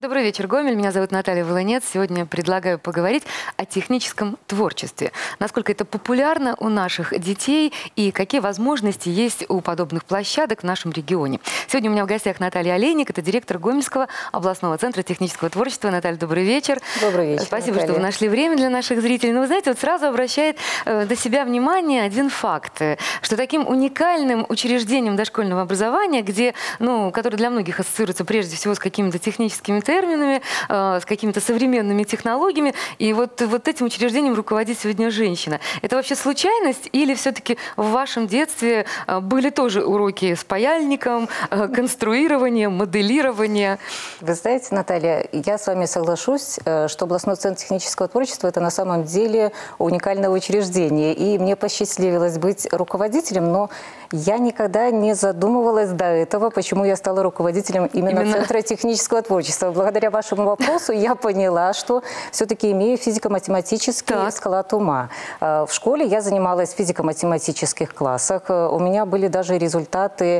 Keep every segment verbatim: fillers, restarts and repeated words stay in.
Добрый вечер, Гомель. Меня зовут Наталья Волынец. Сегодня предлагаю поговорить о техническом творчестве. Насколько это популярно у наших детей и какие возможности есть у подобных площадок в нашем регионе. Сегодня у меня в гостях Наталья Олейник, это директор Гомельского областного центра технического творчества. Наталья, добрый вечер. Добрый вечер, Спасибо, Наталья. что вы нашли время для наших зрителей. Но вы знаете, вот сразу обращает э, до себя внимание один факт, э, что таким уникальным учреждением дошкольного образования, где, ну, которое для многих ассоциируется прежде всего с какими-то техническими терминами, э, с какими-то современными технологиями. И вот, вот этим учреждением руководит сегодня женщина. Это вообще случайность или все-таки в вашем детстве э, были тоже уроки с паяльником, э, конструирования, моделирования? Вы знаете, Наталья, я с вами соглашусь, э, что областной центр технического творчества – это на самом деле уникальное учреждение. И мне посчастливилось быть руководителем, но я никогда не задумывалась до этого, почему я стала руководителем именно, именно... Центра технического творчества. Благодаря вашему вопросу я поняла, что все-таки имею физико-математический склад ума. В школе я занималась в физико-математических классах. У меня были даже результаты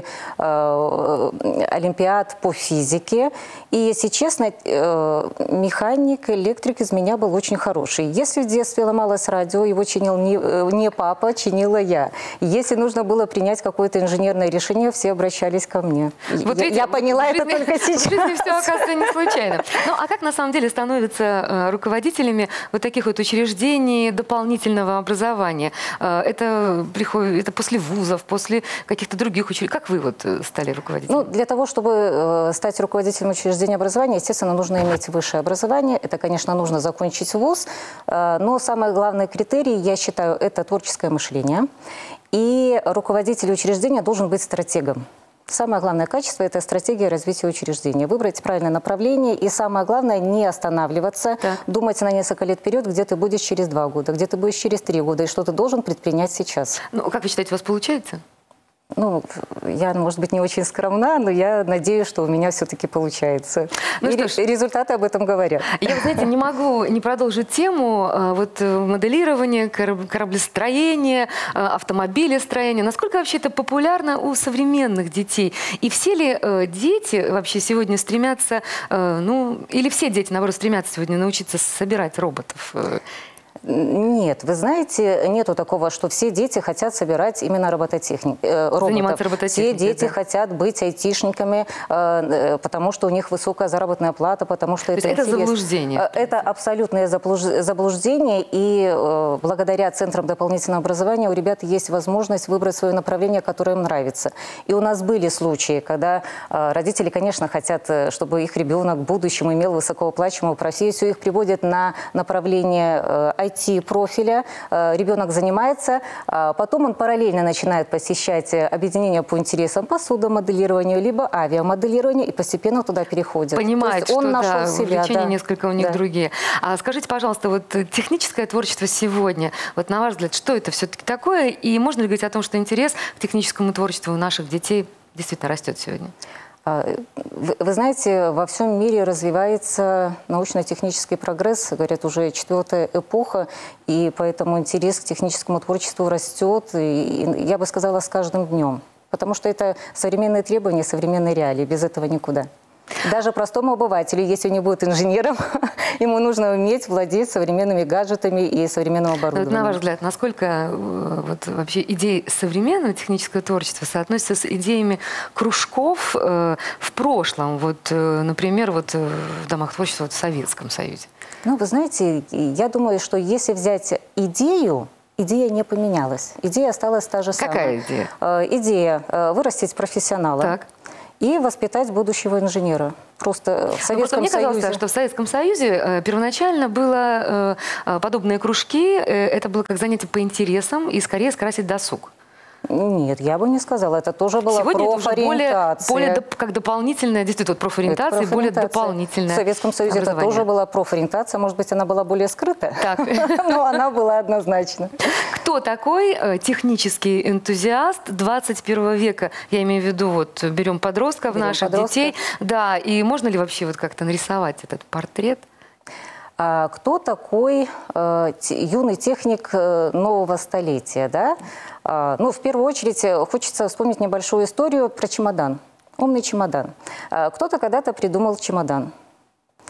олимпиад по физике. И, если честно, механик, электрик из меня был очень хороший. Если в детстве ломалось радио, его чинил не, не папа, чинила я. Если нужно было принять какое-то инженерное решение, все обращались ко мне. Вот я, видите, я поняла жизни, это только сейчас. В жизни все, оказывается, не случайно. Ну, а как на самом деле становятся э, руководителями вот таких вот учреждений дополнительного образования? Э, это приходит, это после вузов, после каких-то других учреждений? Как вы вот стали руководителем? Ну, для того, чтобы э, стать руководителем учреждения образования, естественно, нужно иметь высшее образование. Это, конечно, нужно закончить вуз. Э, но самый главный критерий, я считаю, это творческое мышление. И руководитель учреждения должен быть стратегом. Самое главное качество – это стратегия развития учреждения. Выбрать правильное направление и, самое главное, не останавливаться, да. Думать на несколько лет вперед, где ты будешь через два года, где ты будешь через три года, и что ты должен предпринять сейчас. Ну, как вы считаете, у вас получается? Ну, я, может быть, не очень скромна, но я надеюсь, что у меня все-таки получается. Ну, и что ж, результаты об этом говорят. Я, знаете, не могу не продолжить тему вот, моделирования, кораблестроения, автомобилестроения. Насколько вообще это популярно у современных детей? И все ли дети вообще сегодня стремятся, ну, или все дети, наоборот, стремятся сегодня научиться собирать роботов? Нет, вы знаете, нету такого, что все дети хотят собирать именно робототехник, э, роботов. Заниматься робототехникой. Все дети да. хотят быть айтишниками, э, потому что у них высокая заработная плата, потому что То это это интерес. заблуждение? Это абсолютное заблуждение, и э, благодаря центрам дополнительного образования у ребят есть возможность выбрать свое направление, которое им нравится. И у нас были случаи, когда э, родители, конечно, хотят, чтобы их ребенок в будущем имел высокооплачиваемую профессию, их приводят на направление э, ай ти-профиля, ребенок занимается, потом он параллельно начинает посещать объединения по интересам по судомоделированию, либо авиамоделированию, и постепенно туда переходит. Понимает, что он да, нашел себя, увлечения да. несколько у них да. другие. А скажите, пожалуйста, вот техническое творчество сегодня, вот на ваш взгляд, что это все-таки такое? И можно ли говорить о том, что интерес к техническому творчеству у наших детей действительно растет сегодня? Вы, вы знаете, во всем мире развивается научно-технический прогресс, говорят, уже четвертая эпоха, и поэтому интерес к техническому творчеству растет, и, и я бы сказала, с каждым днем. Потому что это современные требования, современные реалии, без этого никуда. Даже простому обывателю, если он не будет инженером, ему нужно уметь владеть современными гаджетами и современным оборудованием. Вот на ваш взгляд, насколько вот, вообще идеи современного технического творчества соотносятся с идеями кружков э, в прошлом? Вот, э, например, вот, в домах творчества вот, в Советском Союзе. Ну, вы знаете, я думаю, что если взять идею, идея не поменялась. Идея осталась та же самая. Какая идея? Э, идея э, вырастить профессионала. Так. И воспитать будущего инженера. Просто в Советском мне Союзе... Мне кажется, что в Советском Союзе э, первоначально было э, подобные кружки, э, это было как занятие по интересам и скорее скрасить досуг. Нет, я бы не сказала. Это тоже была Сегодня профориентация. Это уже более, более доп, как дополнительная, действительно, профориентация, это более дополнительная. В Советском Союзе это тоже была профориентация. Может быть, она была более скрытая, но она была однозначно. Кто такой э, технический энтузиаст двадцать первого века? Я имею в виду, вот берем подростков, берем наших подростков. детей. Да, и можно ли вообще вот как-то нарисовать этот портрет? А кто такой э, юный техник нового столетия? Да? А, ну, в первую очередь, хочется вспомнить небольшую историю про чемодан. Умный чемодан. А, кто-то когда-то придумал чемодан.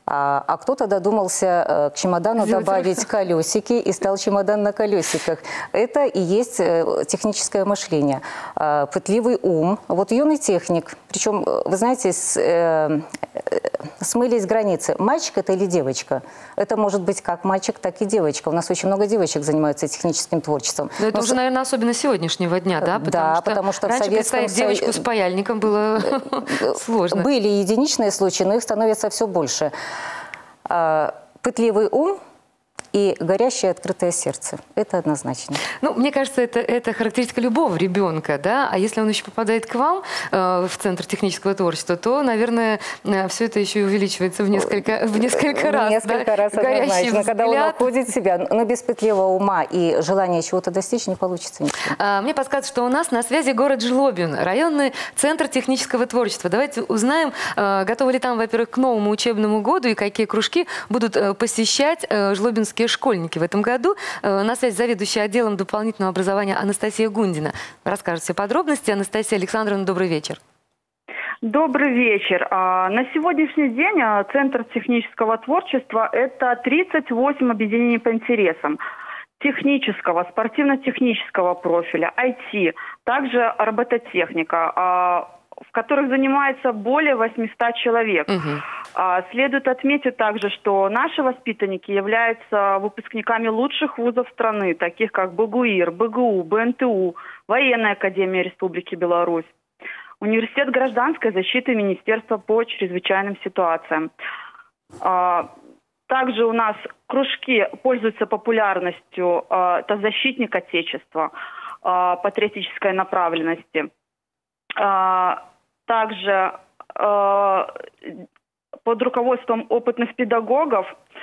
А, а кто-то додумался к чемодану Сделать добавить хорошо. колесики и стал чемодан на колесиках. Это и есть техническое мышление. Пытливый ум. Вот юный техник. Причем, вы знаете, с, э, смылись границы. Мальчик это или девочка? Это может быть как мальчик, так и девочка. У нас очень много девочек занимаются техническим творчеством. Но это Но уже, с... наверное, особенно сегодняшнего дня, да? Потому да, что потому что в раньше Советском представить девочку с паяльником было сложно. Были единичные случаи, но их становится все больше. Пытливый ум и горящее открытое сердце. Это однозначно. Ну, мне кажется, это, это характеристика любого ребенка, да? А если он еще попадает к вам э, в Центр технического творчества, то, наверное, э, все это еще и увеличивается в несколько, в несколько раз. Несколько да? раз однозначно. Когда он взгляд. находит себя, но без пытливого ума и желания чего-то достичь не получится ничего. А, мне подсказывают, что у нас на связи город Жлобин, районный центр технического творчества. Давайте узнаем, э, готовы ли там, во-первых, к новому учебному году и какие кружки будут э, посещать э, жлобинские школьники в этом году. На связи заведующая отделом дополнительного образования Анастасия Гундина. Расскажет все подробности. Анастасия Александровна, добрый вечер. Добрый вечер. На сегодняшний день Центр технического творчества – это тридцать восемь объединений по интересам. Технического, спортивно-технического профиля, ай ти, также робототехника, в которых занимается более восьмисот человек. Угу. Следует отметить также, что наши воспитанники являются выпускниками лучших вузов страны, таких как БГУИР, БГУ, БНТУ, Военная академия Республики Беларусь, Университет гражданской защиты Министерства по чрезвычайным ситуациям. Также у нас кружки пользуются популярностью, это защитник Отечества, патриотической направленности. Также под руководством опытных педагогов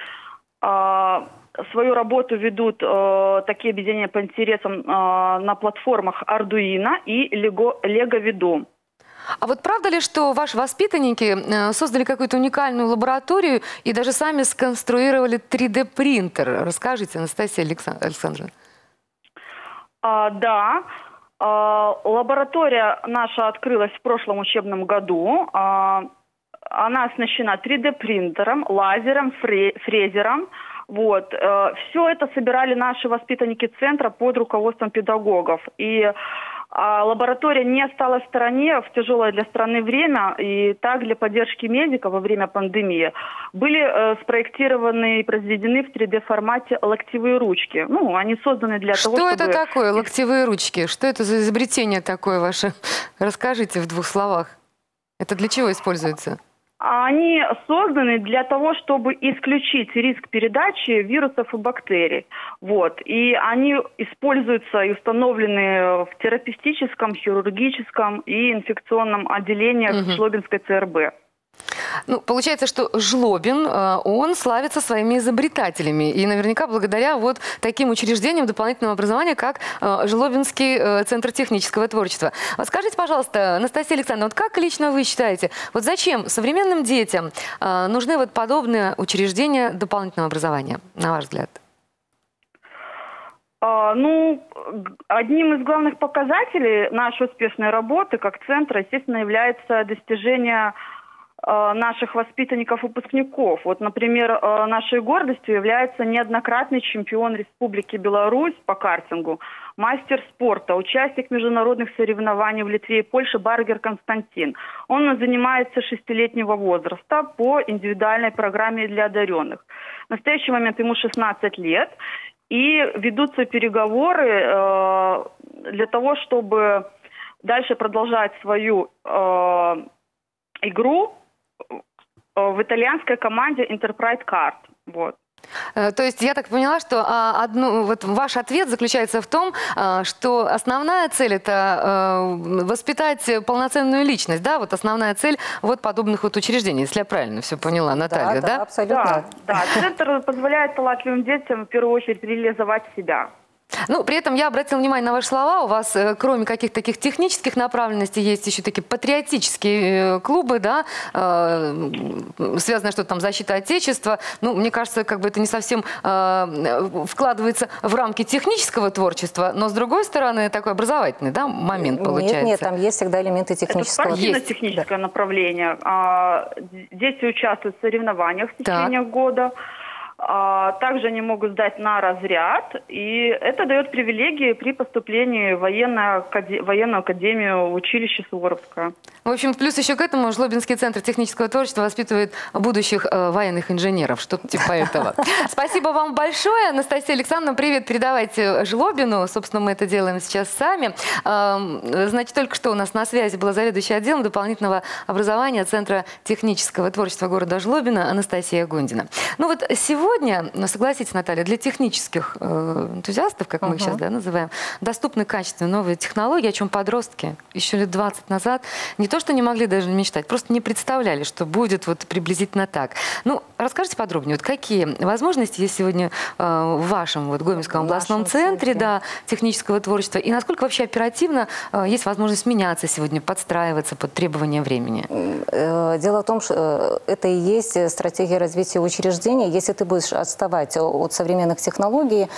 свою работу ведут такие объединения по интересам на платформах Arduino и Lego Vido. А вот правда ли, что ваши воспитанники создали какую-то уникальную лабораторию и даже сами сконструировали три дэ принтер? Расскажите, Анастасия Александровна. А, да. Лаборатория наша открылась в прошлом учебном году. Она оснащена три дэ принтером, лазером, фрезером. Вот. Все это собирали наши воспитанники центра под руководством педагогов. И лаборатория не осталась в стороне в тяжелое для страны время. И так для поддержки медиков во время пандемии были спроектированы и произведены в три дэ формате локтевые ручки. Ну, они созданы для Что того, чтобы... Что это такое, локтевые ручки? Что это за изобретение такое ваше? Расскажите в двух словах. Это для чего используется? Они созданы для того, чтобы исключить риск передачи вирусов и бактерий. Вот. И они используются и установлены в терапевтическом, хирургическом и инфекционном отделениях угу. Жлобинской цэ эр бэ. Ну, получается, что Жлобин, он славится своими изобретателями. И наверняка благодаря вот таким учреждениям дополнительного образования, как Жлобинский центр технического творчества. Вот скажите, пожалуйста, Анастасия Александровна, вот как лично вы считаете, вот зачем современным детям нужны вот подобные учреждения дополнительного образования, на ваш взгляд? Ну, одним из главных показателей нашей успешной работы как центра, естественно, является достижение наших воспитанников-выпускников. Вот, например, нашей гордостью является неоднократный чемпион Республики Беларусь по картингу, мастер спорта, участник международных соревнований в Литве и Польше Баргер Константин. Он занимается шестилетнего возраста по индивидуальной программе для одаренных. В настоящий момент ему шестнадцать лет, и ведутся переговоры э, для того, чтобы дальше продолжать свою э, игру в итальянской команде Enterprise Card. Вот. То есть я так поняла, что а, одну, вот ваш ответ заключается в том, а, что основная цель – это а, воспитать полноценную личность, да? Вот основная цель вот подобных вот учреждений, если я правильно все поняла, Наталья, да? Да, да, абсолютно. Да, да. Центр позволяет талантливым детям в первую очередь реализовать себя. Ну, при этом я обратила внимание на ваши слова. У вас, э, кроме каких-то таких технических направленностей, есть еще такие патриотические э, клубы, да, э, связанное что-то там защита Отечества. Ну, мне кажется, как бы это не совсем э, вкладывается в рамки технического творчества, но, с другой стороны, такой образовательный, да, момент получается. Нет, нет, там есть всегда элементы технического. Это спортивно-техническое направление. А, дети участвуют в соревнованиях в течение так. года. А, также они могут сдать на разряд, и это дает привилегии при поступлении в военную, военную академию училища Суворовское. В общем, плюс еще к этому Жлобинский центр технического творчества воспитывает будущих э, военных инженеров, что-то типа этого. Спасибо вам большое, Анастасия Александровна. Привет передавайте Жлобину. Собственно, мы это делаем сейчас сами. Значит, только что у нас на связи была заведующая отделом дополнительного образования Центра технического творчества города Жлобина Анастасия Гундина. Ну вот сегодня Сегодня, согласитесь, Наталья, для технических э, энтузиастов, как мы их uh-huh. сейчас да, называем, доступны качественные новые технологии, о чем подростки еще лет двадцать назад не то что не могли даже мечтать, просто не представляли, что будет вот приблизительно так. Ну, расскажите подробнее, вот какие возможности есть сегодня э, в вашем вот, Гомельском областном центре, центре да, технического творчества, и насколько вообще оперативно э, есть возможность меняться сегодня, подстраиваться под требования времени? Дело в том, что это и есть стратегия развития учреждений. Если ты будешь отставать от современных технологий,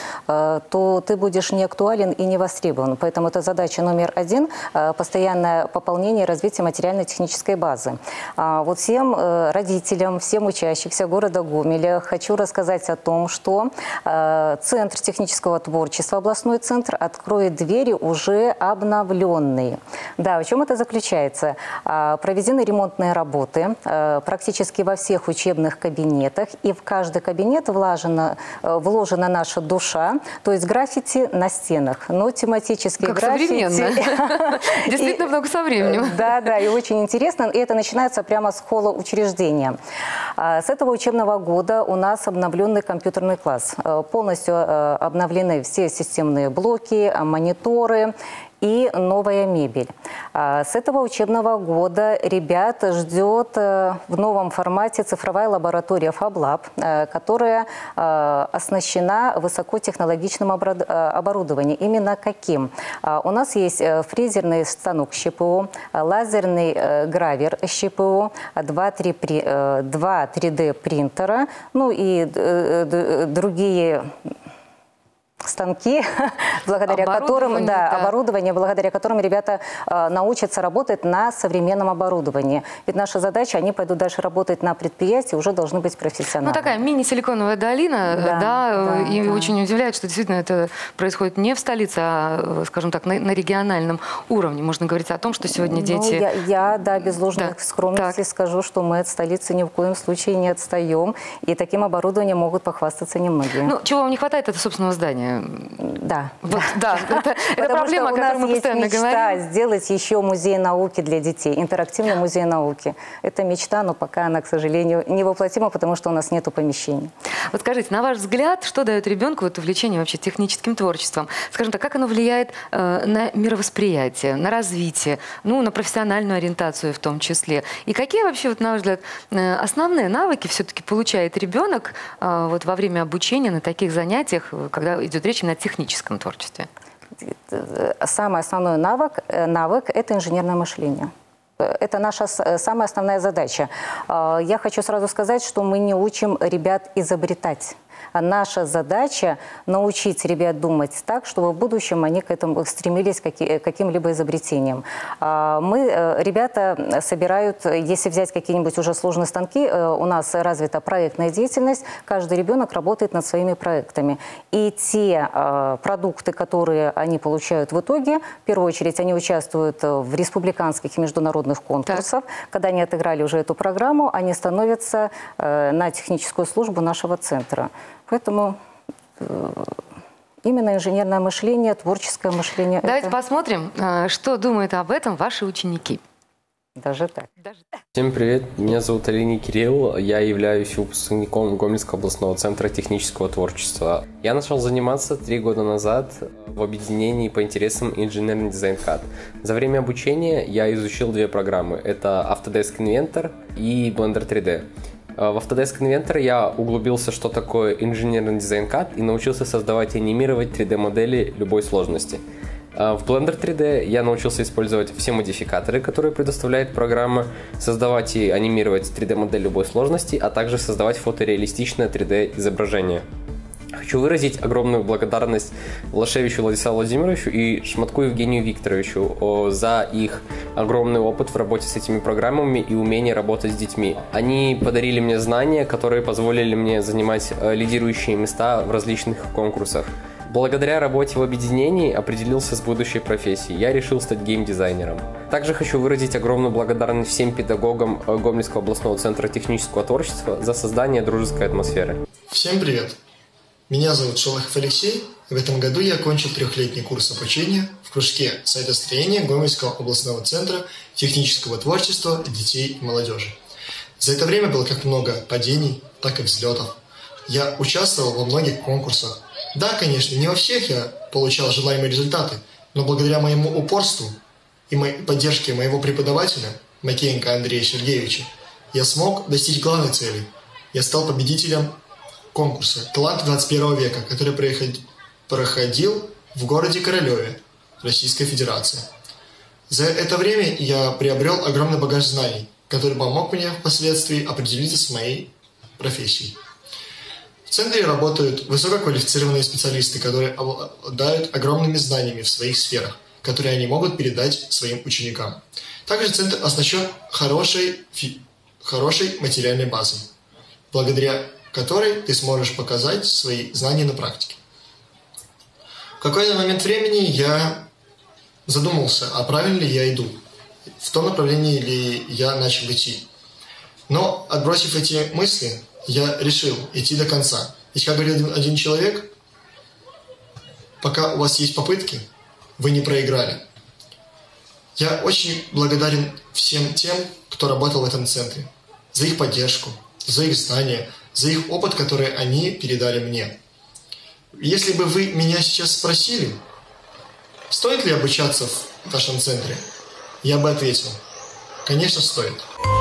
то ты будешь не актуален и не востребован. Поэтому это задача номер один – постоянное пополнение и развитие материально-технической базы. Вот всем родителям, всем учащимся города Гомеля хочу рассказать о том, что Центр технического творчества, областной центр, откроет двери уже обновленные. Да, в чем это заключается? Проведены ремонтные работы практически во всех учебных кабинетах, и в каждый кабинет Вложена, вложена наша душа, то есть граффити на стенах, но тематические как граффити. Современно. Действительно много со временем. Да, да, и очень интересно, и это начинается прямо с холла учреждения. С этого учебного года у нас обновленный компьютерный класс. Полностью обновлены все системные блоки, мониторы и новая мебель. С этого учебного года ребят ждет в новом формате цифровая лаборатория FabLab, которая оснащена высокотехнологичным оборудованием. Именно каким? У нас есть фрезерный станок с ЩПО, лазерный гравер с ЩПО, два три дэ принтера, ну и другие станки, благодаря которым, да, да. оборудование, благодаря которым ребята э, научатся работать на современном оборудовании. Ведь наша задача, они пойдут дальше работать на предприятии, уже должны быть профессионалами. Ну, такая мини-силиконовая долина, да, да, да и да. очень удивляет, что действительно это происходит не в столице, а, скажем так, на, на региональном уровне. Можно говорить о том, что сегодня дети... Ну, я, я, да, без ложных да. скромности так. скажу, что мы от столицы ни в коем случае не отстаем, и таким оборудованием могут похвастаться немногие. Ну, чего вам не хватает, это собственного здания. Да. Вот, да. Это, это проблема, о которой мы постоянно говорим. Мечта сделать еще музей науки для детей, интерактивный музей науки. Это мечта, но пока она, к сожалению, невоплотима, потому что у нас нет помещений. Вот скажите, на ваш взгляд, что дает ребенку вот увлечение вообще техническим творчеством? Скажем так, как оно влияет э, на мировосприятие, на развитие, ну, на профессиональную ориентацию в том числе? И какие вообще, вот, на ваш взгляд, э, основные навыки все-таки получает ребенок э, вот, во время обучения на таких занятиях, когда идет речь именно о техническом творчестве? Самый основной навык, навык – это инженерное мышление. Это наша самая основная задача. Я хочу сразу сказать, что мы не учим ребят изобретать. Наша задача научить ребят думать так, чтобы в будущем они к этому стремились, к каким-либо изобретениям. Мы, ребята собирают, если взять какие-нибудь уже сложные станки, у нас развита проектная деятельность, каждый ребенок работает над своими проектами. И те продукты, которые они получают в итоге, в первую очередь они участвуют в республиканских и международных конкурсах. Так. Когда они отыграли уже эту программу, они становятся на техническую службу нашего центра. Поэтому э, именно инженерное мышление, творческое мышление. Давайте это... посмотрим, что думают об этом ваши ученики. Даже так. Даже... Всем привет, меня зовут Алина Кирилл, я являюсь выпускником Гомельского областного центра технического творчества. Я начал заниматься три года назад в объединении по интересам инженерный дизайн-кад. За время обучения я изучил две программы, это Autodesk Inventor и Blender три дэ. В Autodesk Inventor я углубился, что такое инженерный дизайн кад, и научился создавать и анимировать три дэ-модели любой сложности. В Blender три дэ я научился использовать все модификаторы, которые предоставляет программа, создавать и анимировать три дэ-модель любой сложности, а также создавать фотореалистичное три дэ-изображение. Хочу выразить огромную благодарность Лашевичу Владиславу Владимировичу и Шматку Евгению Викторовичу за их огромный опыт в работе с этими программами и умение работать с детьми. Они подарили мне знания, которые позволили мне занимать лидирующие места в различных конкурсах. Благодаря работе в объединении определился с будущей профессией. Я решил стать геймдизайнером. Также хочу выразить огромную благодарность всем педагогам Гомельского областного центра технического творчества за создание дружеской атмосферы. Всем привет! Меня зовут Шолохов Алексей. В этом году я окончил трехлетний курс обучения в кружке сайтостроения Гомельского областного центра технического творчества детей и молодежи. За это время было как много падений, так и взлетов. Я участвовал во многих конкурсах. Да, конечно, не во всех я получал желаемые результаты, но благодаря моему упорству и моей поддержке моего преподавателя, Макеенко Андрея Сергеевича, я смог достичь главной цели. Я стал победителем конкурса «Талант двадцать первого века», который проходил в городе Королеве, Российская Федерация. За это время я приобрел огромный багаж знаний, который помог мне впоследствии определиться с моей профессией. В центре работают высококвалифицированные специалисты, которые обладают огромными знаниями в своих сферах, которые они могут передать своим ученикам. Также центр оснащен хорошей, хорошей материальной базой, благодаря которой ты сможешь показать свои знания на практике. В какой-то момент времени я задумался, а правильно ли я иду, в том направлении ли я начал идти. Но, отбросив эти мысли, я решил идти до конца. Ведь, как говорил один человек, пока у вас есть попытки, вы не проиграли. Я очень благодарен всем тем, кто работал в этом центре, за их поддержку, за их знания, за их опыт, который они передали мне. Если бы вы меня сейчас спросили, стоит ли обучаться в вашем центре, я бы ответил, конечно, стоит.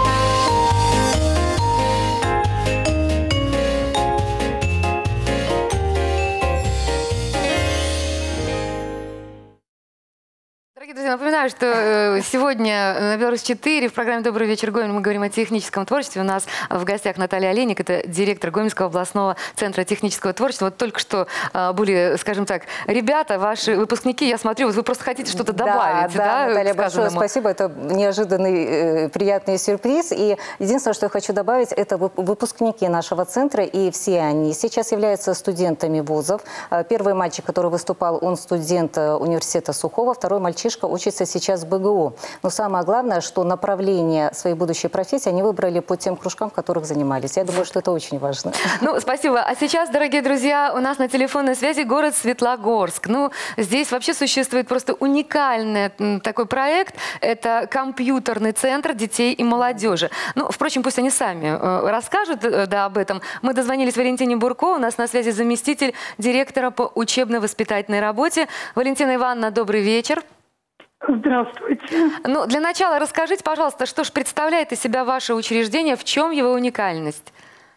Напоминаю, что сегодня на Беларусь четыре в программе «Добрый вечер, Гомель» мы говорим о техническом творчестве. У нас в гостях Наталья Олейник, это директор Гомельского областного центра технического творчества. Вот только что были, скажем так, ребята, ваши выпускники, я смотрю, вот вы просто хотите что-то добавить. Да, да, да, Наталья, большое спасибо. Это неожиданный, э, приятный сюрприз. И единственное, что я хочу добавить, это выпускники нашего центра, и все они сейчас являются студентами вузов. Первый мальчик, который выступал, он студент университета Сухого, второй мальчишка учится сейчас в бэ гэ у. Но самое главное, что направление своей будущей профессии они выбрали по тем кружкам, в которых занимались. Я думаю, что это очень важно. Ну, спасибо. А сейчас, дорогие друзья, у нас на телефонной связи город Светлогорск. Ну, здесь вообще существует просто уникальный такой проект. Это компьютерный центр детей и молодежи. Ну, впрочем, пусть они сами расскажут да, об этом. Мы дозвонились Валентине Бурко. У нас на связи заместитель директора по учебно-воспитательной работе. Валентина Ивановна, добрый вечер. Здравствуйте. Ну, для начала расскажите, пожалуйста, что же представляет из себя ваше учреждение, в чем его уникальность?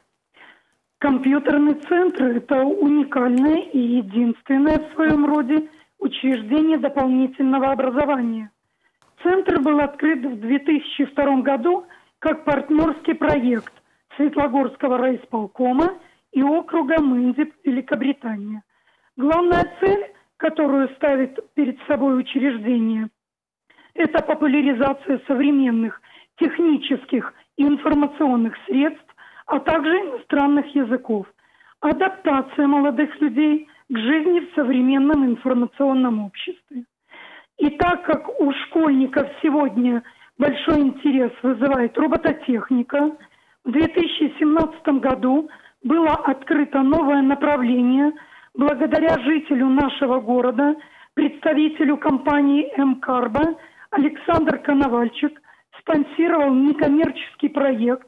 Компьютерный центр – это уникальное и единственное в своем роде учреждение дополнительного образования. Центр был открыт в две тысячи втором году как партнерский проект Светлогорского райисполкома и округа Мэндип, Великобритания. Главная цель, которую ставит перед собой учреждение, это популяризация современных технических и информационных средств, а также иностранных языков, адаптация молодых людей к жизни в современном информационном обществе. И так как у школьников сегодня большой интерес вызывает робототехника, в две тысячи семнадцатом году было открыто новое направление благодаря жителю нашего города, представителю компании «М-Карбо» Александр Коновальчик спонсировал некоммерческий проект.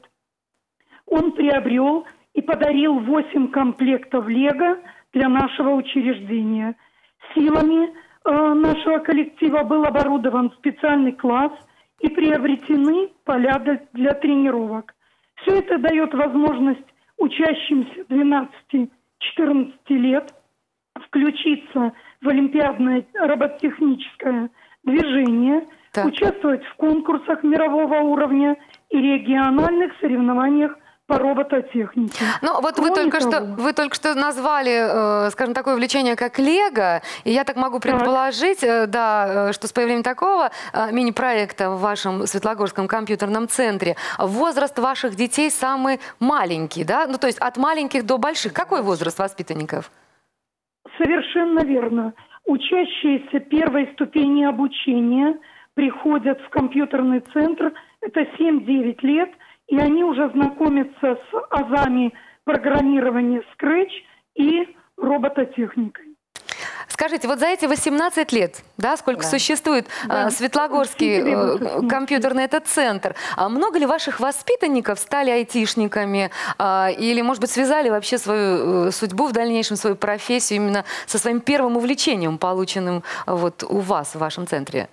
Он приобрел и подарил восемь комплектов «Лего» для нашего учреждения. Силами э, нашего коллектива был оборудован специальный класс и приобретены поля для, для тренировок. Все это дает возможность учащимся двенадцати-четырнадцати лет включиться в олимпиадное робототехническое движение, так. участвовать в конкурсах мирового уровня и региональных соревнованиях по робототехнике. Ну, вот вы только, что, вы только что назвали, э, скажем, такое увлечение, как Лего, и я так могу предположить, э, да, что с появлением такого э, мини-проекта в вашем Светлогорском компьютерном центре возраст ваших детей самый маленький, да? Ну, то есть от маленьких до больших. Какой возраст воспитанников? Совершенно верно. Учащиеся первой ступени обучения приходят в компьютерный центр, это семь-девять лет, и они уже знакомятся с азами программирования Scratch и робототехникой. Скажите, вот за эти восемнадцать лет, да, сколько да. существует да. Светлогорский э, компьютерный этот центр, а много ли ваших воспитанников стали айтишниками э, или, может быть, связали вообще свою э, судьбу в дальнейшем, свою профессию именно со своим первым увлечением, полученным вот у вас в вашем центре?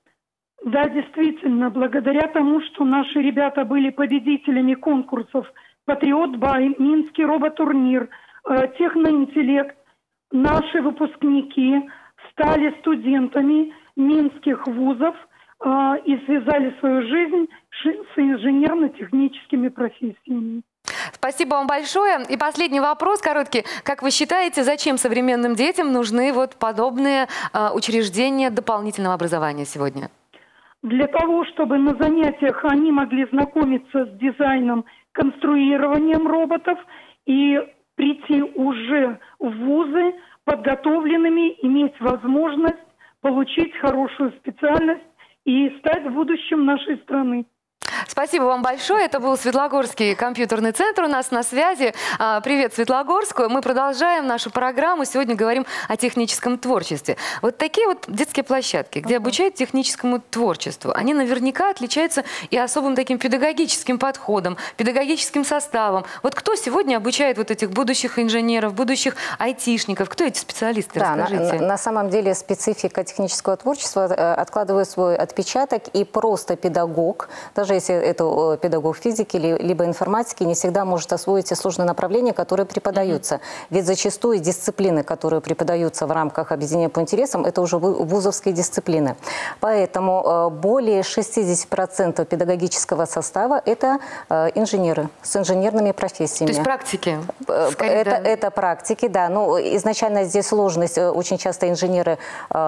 Да, действительно, благодаря тому, что наши ребята были победителями конкурсов «Патриот Бай», «Минский роботурнир», э, «Техноинтеллект», наши выпускники стали студентами минских вузов э, и связали свою жизнь с инженерно-техническими профессиями. Спасибо вам большое. И последний вопрос короткий. Как вы считаете, зачем современным детям нужны вот подобные э, учреждения дополнительного образования сегодня? Для того, чтобы на занятиях они могли знакомиться с дизайном, конструированием роботов и прийти уже в вузы подготовленными, иметь возможность получить хорошую специальность и стать в будущем нашей страны. Спасибо вам большое. Это был Светлогорский компьютерный центр у нас на связи. Привет Светлогорску. Мы продолжаем нашу программу. Сегодня говорим о техническом творчестве. Вот такие вот детские площадки, где uh-huh. обучают техническому творчеству, они наверняка отличаются и особым таким педагогическим подходом, педагогическим составом. Вот кто сегодня обучает вот этих будущих инженеров, будущих айтишников? Кто эти специалисты? Да, расскажите. На, на самом деле специфика технического творчества откладывает свой отпечаток, и просто педагог, даже если это педагог физики либо информатики, не всегда может освоить те сложные направления, которые преподаются. Mm-hmm. Ведь зачастую дисциплины, которые преподаются в рамках объединения по интересам, это уже вузовские дисциплины. Поэтому более шестидесяти процентов педагогического состава – это инженеры с инженерными профессиями. То есть практики? Скорее, это, да. это практики, да. Ну, изначально здесь сложность. Очень часто инженеры,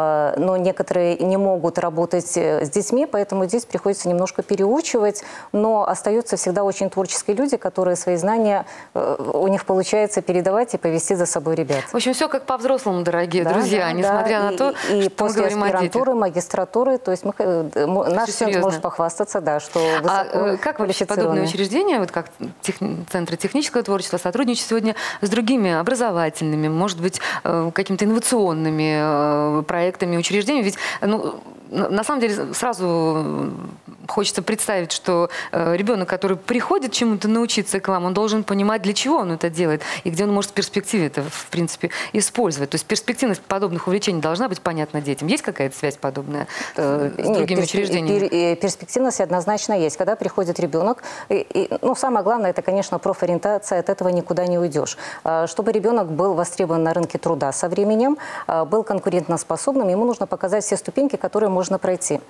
но некоторые не могут работать с детьми, поэтому здесь приходится немножко переучивать. Но остаются всегда очень творческие люди, которые свои знания, у них получается передавать и повести за собой ребят. В общем, все как по-взрослому, дорогие да, друзья, да, несмотря да. на то, и, что и после мы говорим о детях. аспирантуры, магистратуры, то есть мы, наш центр может похвастаться, да, что А как вообще подобные учреждения, вот как тех, Центры технического творчества, сотрудничают сегодня с другими образовательными, может быть, какими-то инновационными проектами, учреждениями? Ведь, ну, на самом деле, сразу хочется представить, что э, ребенок, который приходит чему-то научиться к вам, он должен понимать, для чего он это делает и где он может в перспективе это, в принципе, использовать. То есть перспективность подобных увлечений должна быть понятна детям. Есть какая-то связь подобная э, с Нет, другими перс учреждениями? Пер перспективность однозначно есть. Когда приходит ребенок, и, и, ну, самое главное, это, конечно, профориентация, от этого никуда не уйдешь. Чтобы ребенок был востребован на рынке труда со временем, был конкурентоспособным, ему нужно показать все ступеньки, которые можно пройти.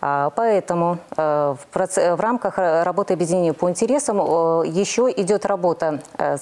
Поэтому В, в рамках работы объединения по интересам еще идет работа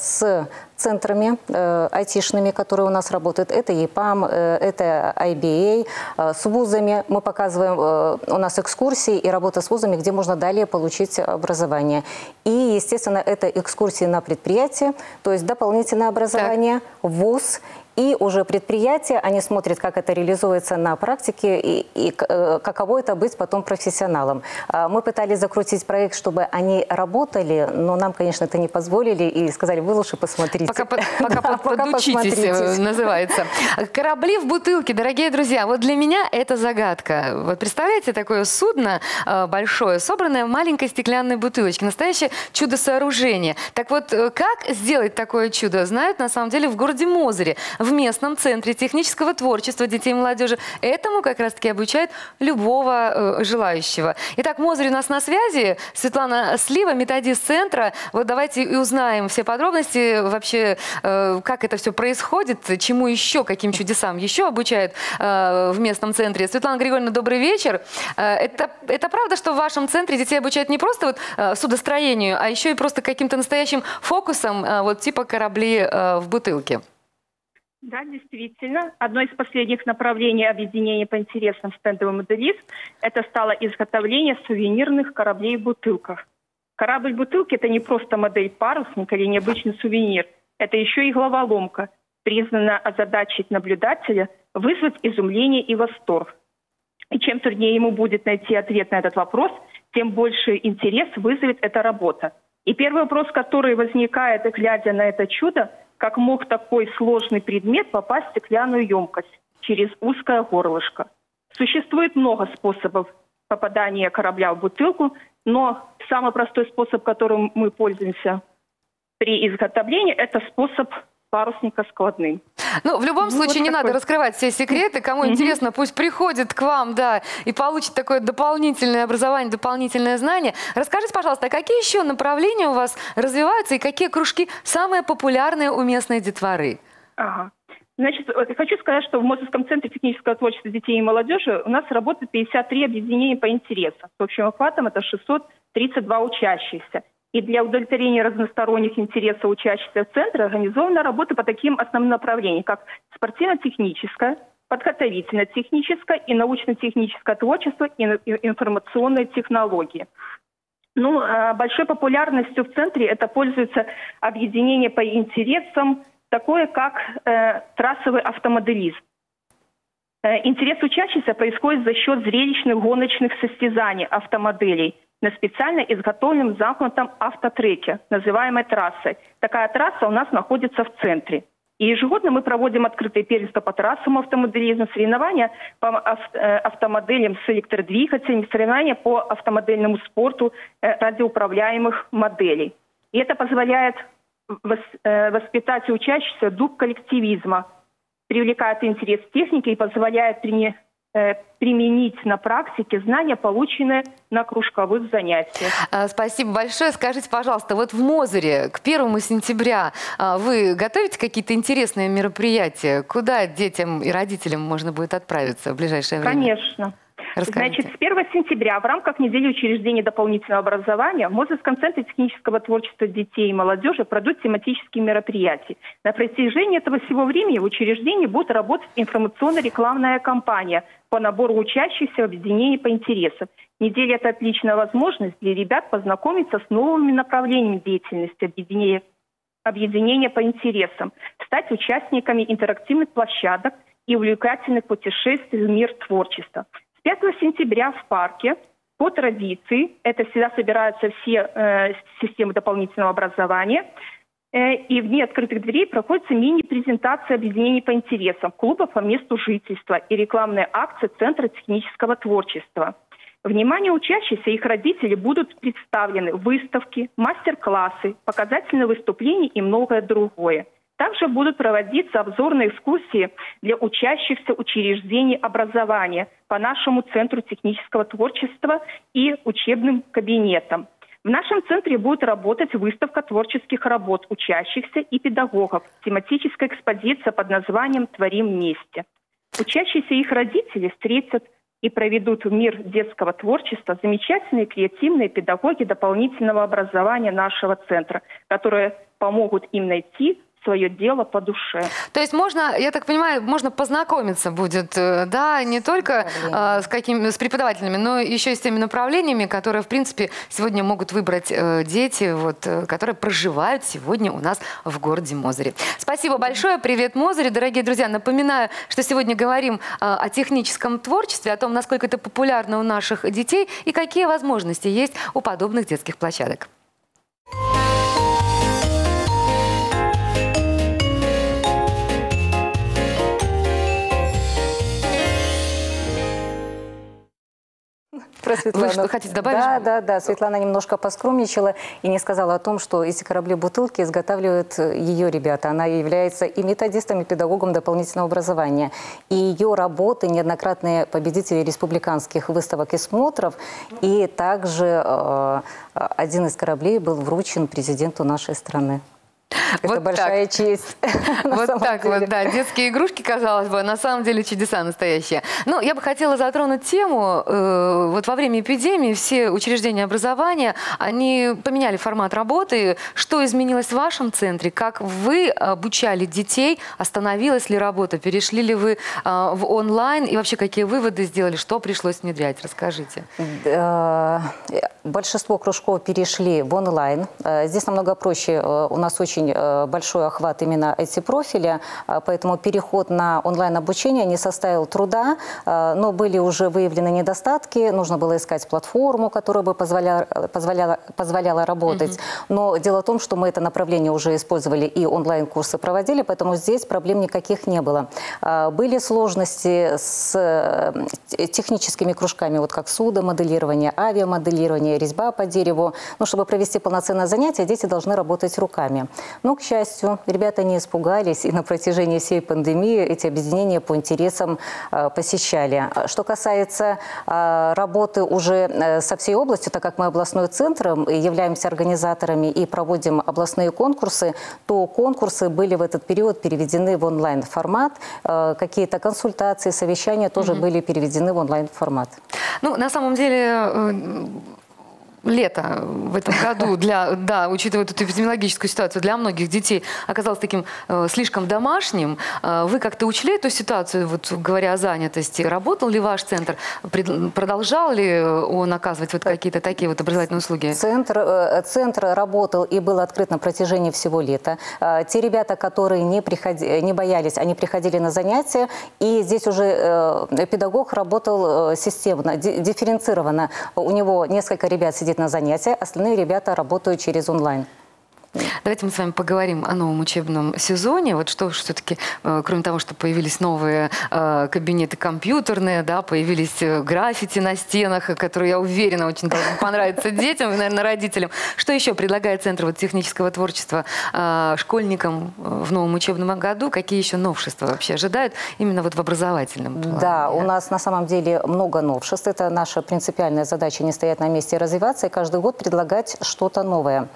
с центрами э, айтишными, которые у нас работают. Это ЕПАМ, э, это ай би эй. Э, с вузами мы показываем, э, у нас экскурсии и работа с вузами, где можно далее получить образование. И, естественно, это экскурсии на предприятие, то есть дополнительное образование, так. вуз. И уже предприятия, они смотрят, как это реализуется на практике и, и э, каково это быть потом профессионалом. Э, мы пытались закрутить проект, чтобы они работали, но нам, конечно, это не позволили и сказали, вы лучше посмотрите. Пока, пока, да, пока подучитесь, называется. Корабли в бутылке, дорогие друзья. Вот для меня это загадка. Вот представляете, такое судно э, большое, собранное в маленькой стеклянной бутылочке. Настоящее чудо-сооружение. Так вот, как сделать такое чудо, знают на самом деле в городе Мозыре. в местном центре технического творчества детей и молодежи. Этому как раз-таки обучают любого э, желающего. Итак, Мозырь у нас на связи. Светлана Слива, методист центра. Вот давайте и узнаем все подробности вообще, э, как это все происходит, чему еще, каким чудесам еще обучают э, в местном центре. Светлана Григорьевна, добрый вечер. Э, это, это правда, что в вашем центре детей обучают не просто вот, э, судостроению, а еще и просто каким-то настоящим фокусом, э, вот типа корабли э, в бутылке? Да, действительно. Одно из последних направлений объединения по интересам стендовый моделист – это стало изготовление сувенирных кораблей в бутылках. Корабль в бутылке – это не просто модель парусника или необычный сувенир. Это еще и головоломка, призвана озадачить наблюдателя, вызвать изумление и восторг. И чем труднее ему будет найти ответ на этот вопрос, тем больше интерес вызовет эта работа. И первый вопрос, который возникает, глядя на это чудо, как мог такой сложный предмет попасть в стеклянную емкость через узкое горлышко. Существует много способов попадания корабля в бутылку, но самый простой способ, которым мы пользуемся при изготовлении, это способ парусника складным. Ну, в любом ну, случае, вот не такой. надо раскрывать все секреты. Кому mm-hmm. интересно, пусть приходит к вам, да, и получит такое дополнительное образование, дополнительное знание. Расскажите, пожалуйста, а какие еще направления у вас развиваются и какие кружки самые популярные у местной детворы? Ага. Значит, хочу сказать, что в Мозырском центре технического творчества детей и молодежи у нас работает пятьдесят три объединения по интересам. С общим охватом это шестьсот тридцать два учащихся. И для удовлетворения разносторонних интересов учащихся центра организована работа по таким основным направлениям, как спортивно-техническое, подготовительно-техническое и научно-техническое творчество и информационные технологии. Ну, большой популярностью в центре это пользуется объединение по интересам, такое как э, трассовый автомоделизм. Э, интерес учащихся происходит за счет зрелищных гоночных состязаний автомоделей на специально изготовленном замкнутом автотреке, называемой трассой. Такая трасса у нас находится в центре. И ежегодно мы проводим открытые первенства по трассовому автомоделизму, соревнования по автомоделям с электродвигателями, соревнования по автомодельному спорту радиоуправляемых моделей. И это позволяет воспитать учащихся дух коллективизма, привлекает интерес к технике и позволяет применить на практике знания, полученные на кружковых занятиях. Спасибо большое. Скажите, пожалуйста, вот в Мозыре к первому сентября вы готовите какие-то интересные мероприятия? Куда детям и родителям можно будет отправиться в ближайшее время? Конечно. Расскажите. Значит, с первого сентября в рамках недели учреждения дополнительного образования в Мозырском центре технического творчества детей и молодежи пройдут тематические мероприятия. На протяжении этого всего времени в учреждении будет работать информационно-рекламная кампания по набору учащихся в объединении по интересам. Неделя – это отличная возможность для ребят познакомиться с новыми направлениями деятельности объединения, объединения по интересам, стать участниками интерактивных площадок и увлекательных путешествий в мир творчества. пятого сентября в парке по традиции, это всегда собираются все э, системы дополнительного образования, э, и в дни открытых дверей проходится мини-презентация объединений по интересам, клубов по месту жительства и рекламные акции Центра технического творчества. Внимание учащихся и их родителей будут представлены выставки, мастер-классы, показательные выступления и многое другое. Также будут проводиться обзорные экскурсии для учащихся учреждений образования по нашему Центру технического творчества и учебным кабинетам. В нашем центре будет работать выставка творческих работ учащихся и педагогов, тематическая экспозиция под названием «Творим вместе». Учащиеся и их родители встретят и проведут в мир детского творчества замечательные креативные педагоги дополнительного образования нашего центра, которые помогут им найти свое дело по душе. То есть можно, я так понимаю, можно познакомиться будет, да, не только э, с, какими, с преподавателями, но еще и с теми направлениями, которые, в принципе, сегодня могут выбрать э, дети, вот, э, которые проживают сегодня у нас в городе Мозыре. Спасибо большое. Привет, Мозыре. Дорогие друзья, напоминаю, что сегодня говорим э, о техническом творчестве, о том, насколько это популярно у наших детей и какие возможности есть у подобных детских площадок. Светлана. Вы что, хотите добавить? Да, да, да. Светлана немножко поскромничала и не сказала о том, что эти корабли-бутылки изготавливают ее ребята. Она является и методистом, и педагогом дополнительного образования. И ее работы неоднократные победители республиканских выставок и смотров. И также э, один из кораблей был вручен президенту нашей страны. Это вот большая так. честь. Вот так деле. Вот, да. Детские игрушки, казалось бы, на самом деле чудеса настоящие. Ну, я бы хотела затронуть тему. Э, вот во время эпидемии все учреждения образования, они поменяли формат работы. Что изменилось в вашем центре? Как вы обучали детей? Остановилась ли работа? Перешли ли вы э, в онлайн? И вообще, какие выводы сделали? Что пришлось внедрять? Расскажите. Большинство кружков перешли в онлайн. Здесь намного проще. У нас очень большой охват именно ай ти-профиля, поэтому переход на онлайн-обучение не составил труда, но были уже выявлены недостатки, нужно было искать платформу, которая бы позволяла, позволяла, позволяла работать. Mm-hmm. Но дело в том, что мы это направление уже использовали и онлайн-курсы проводили, поэтому здесь проблем никаких не было. Были сложности с техническими кружками, вот как судомоделирование, авиамоделирование, резьба по дереву. Но чтобы провести полноценное занятие, дети должны работать руками. Но, к счастью, ребята не испугались, и на протяжении всей пандемии эти объединения по интересам э, посещали. Что касается э, работы уже э, со всей областью, так как мы областной центр, являемся организаторами и проводим областные конкурсы, то конкурсы были в этот период переведены в онлайн-формат. Э, какие-то консультации, совещания тоже mm-hmm. были переведены в онлайн-формат. Ну, на самом деле... Лето в этом году, для, да, учитывая эту эпидемиологическую ситуацию, для многих детей оказалось таким э, слишком домашним. Э, вы как-то учли эту ситуацию, вот, говоря о занятости? Работал ли ваш центр? Пред, продолжал ли он оказывать вот какие-то такие вот образовательные услуги? Центр, э, центр работал и был открыт на протяжении всего лета. Э, те ребята, которые не, приходи, не боялись, они приходили на занятия, и здесь уже э, педагог работал э, системно, дифференцированно. У него несколько ребят сидит на занятия, остальные ребята работают через онлайн. Давайте мы с вами поговорим о новом учебном сезоне. Вот что все-таки, э, кроме того, что появились новые э, кабинеты компьютерные, да, появились э, граффити на стенах, которые, я уверена, очень понравятся детям и, наверное, родителям. Что еще предлагает Центр вот, технического творчества э, школьникам в новом учебном году? Какие еще новшества вообще ожидают именно вот в образовательном плане? Да, у нас на самом деле много новшеств. Это наша принципиальная задача — не стоять на месте и развиваться, и каждый год предлагать что-то новое.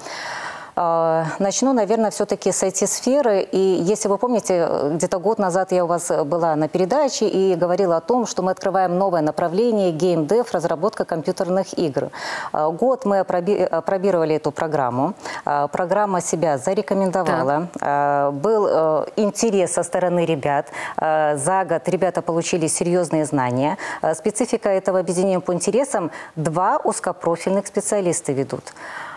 Начну, наверное, все-таки с ай ти-сферы. И если вы помните, где-то год назад я у вас была на передаче и говорила о том, что мы открываем новое направление геймдев, разработка компьютерных игр. Год мы опробировали эту программу. Программа себя зарекомендовала. Да. Был интерес со стороны ребят. За год ребята получили серьезные знания. Специфика этого объединения по интересам – два узкопрофильных специалиста ведут.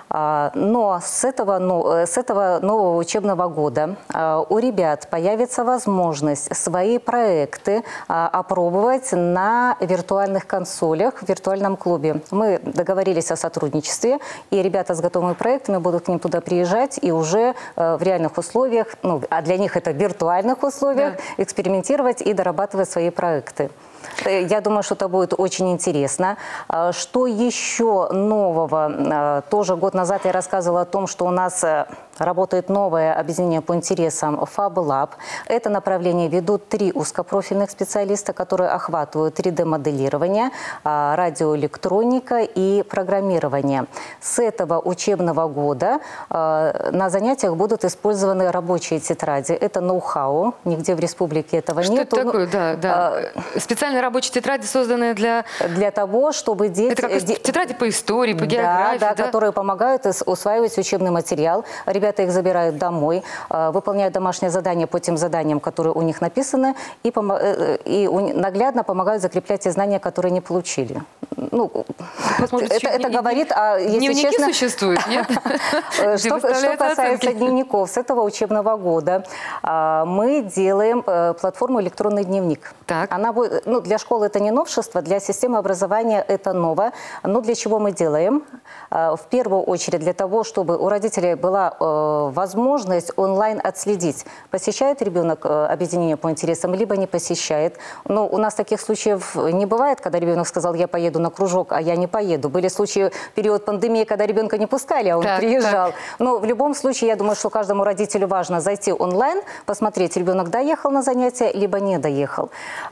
Но с этого, ну, с этого нового учебного года у ребят появится возможность свои проекты опробовать на виртуальных консолях в виртуальном клубе. Мы договорились о сотрудничестве, и ребята с готовыми проектами будут к ним туда приезжать и уже в реальных условиях, ну, а для них это в виртуальных условиях, да, экспериментировать и дорабатывать свои проекты. Я думаю, что это будет очень интересно. Что еще нового? Тоже год назад я рассказывала о том, что у нас работает новое объединение по интересам Fab Lab. Это направление ведут три узкопрофильных специалиста, которые охватывают три дэ-моделирование, радиоэлектроника и программирование. С этого учебного года на занятиях будут использованы рабочие тетради. Это ноу-хау, нигде в республике этого нет. Что это такое? Да, да. Специальные рабочие тетради, созданные для... Для того, чтобы дети... Это как тетради по истории, по географии, да, да, да? которые помогают усваивать учебный материал. Ребята их забирают домой, выполняют домашнее задание по тем заданиям, которые у них написаны, и, пом... и наглядно помогают закреплять те знания, которые не получили. Ну, это, это говорит о... Если дневники честно, существуют, нет? Что, что касается дневников, с этого учебного года мы делаем платформу «Электронный дневник». Так. Она будет, ну, для школы это не новшество, для системы образования это ново. Но для чего мы делаем? В первую очередь для того, чтобы у родителей была возможность онлайн отследить, посещает ребенок объединение по интересам, либо не посещает. Но у нас таких случаев не бывает, когда ребенок сказал: я поеду на кружок, кружок, а я не поеду. Были случаи в период пандемии, когда ребенка не пускали, а он так, приезжал. Так. Но в любом случае, я думаю, что каждому родителю важно зайти онлайн, посмотреть, ребенок доехал на занятия, либо не доехал.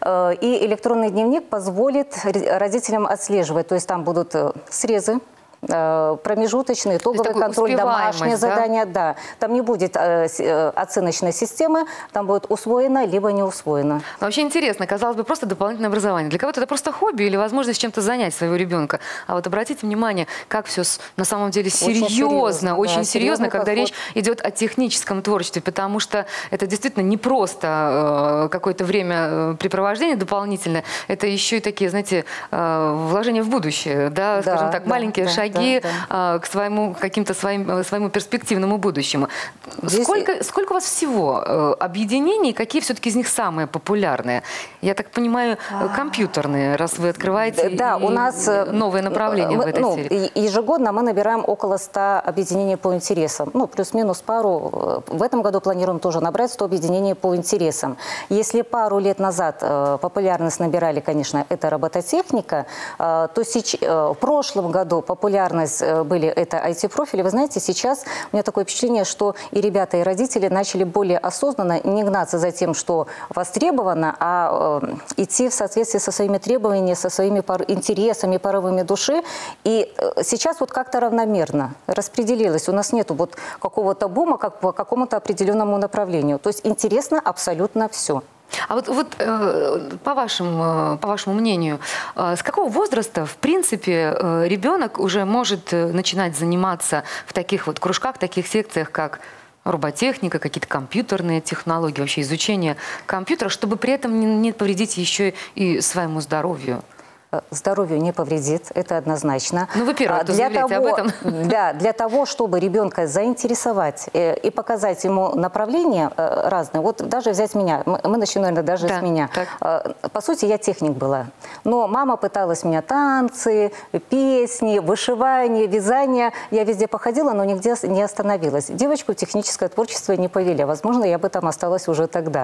И электронный дневник позволит родителям отслеживать, то есть там будут срезы, промежуточный, итоговый контроль, домашнее да? задание, да. Там не будет э, оценочной системы, там будет усвоено, либо не усвоено. Вообще интересно, казалось бы, просто дополнительное образование. Для кого-то это просто хобби или возможность чем-то занять своего ребенка. А вот обратите внимание, как все на самом деле серьезно, очень серьезно, очень да, серьезно когда подход. Речь идет о техническом творчестве, потому что это действительно не просто э, какое-то времяпрепровождение дополнительное, это еще и такие, знаете, э, вложения в будущее, да, да скажем так, да, маленькие да, шаги. Да, да. к своему каким-то своим, своему перспективному будущему. Здесь... Сколько, сколько у вас всего э, объединений, какие все-таки из них самые популярные? Я так понимаю, компьютерные, раз вы открываете да, у нас новое направление мы, в этой ну, сфере. Ежегодно мы набираем около ста объединений по интересам. Ну, плюс-минус пару. В этом году планируем тоже набрать сто объединений по интересам. Если пару лет назад э, популярность набирали, конечно, это робототехника, э, то сейчас, э, в прошлом году популярность были это ай ти-профили. Вы знаете, сейчас у меня такое впечатление, что и ребята, и родители начали более осознанно не гнаться за тем, что востребовано, а э, идти в соответствии со своими требованиями, со своими пор интересами, порывами души. И э, сейчас вот как-то равномерно распределилось. У нас нету вот какого-то бума как по какому-то определенному направлению. То есть интересно абсолютно все. А вот, вот э, по, вашему, по вашему мнению, э, с какого возраста, в принципе, э, ребенок уже может начинать заниматься в таких вот кружках, таких секциях, как роботехника, какие-то компьютерные технологии, вообще изучение компьютера, чтобы при этом не, не повредить еще и своему здоровью? Здоровью не повредит, это однозначно. Ну, вы первый, кто заявляете об этом. Да, для того, чтобы ребенка заинтересовать и показать ему направления разные. Вот даже взять меня, мы начнем, наверное, даже да, с меня. Так. По сути, я техник была. Но мама пыталась меня танцы, песни, вышивание, вязание. Я везде походила, но нигде не остановилась. Девочку в техническое творчество не повели. Возможно, я бы там осталась уже тогда.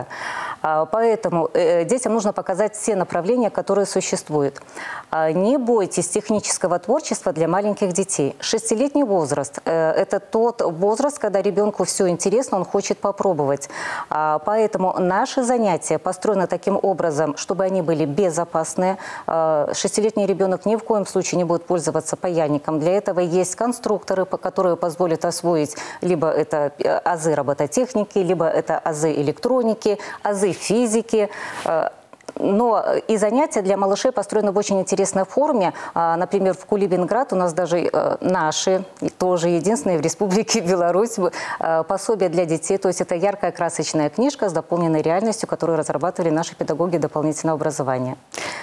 Поэтому детям нужно показать все направления, которые существуют. Не бойтесь технического творчества для маленьких детей. Шестилетний возраст – это тот возраст, когда ребенку все интересно, он хочет попробовать. Поэтому наши занятия построены таким образом, чтобы они были безопасные. Шестилетний ребенок ни в коем случае не будет пользоваться паяльником. Для этого есть конструкторы, которые позволят освоить либо это азы робототехники, либо это азы электроники, азы физики. Но и занятия для малышей построены в очень интересной форме. Например, в Кулибинград у нас даже наши, тоже единственные в Республике Беларусь, пособия для детей. То есть это яркая красочная книжка с дополненной реальностью, которую разрабатывали наши педагоги дополнительного образования.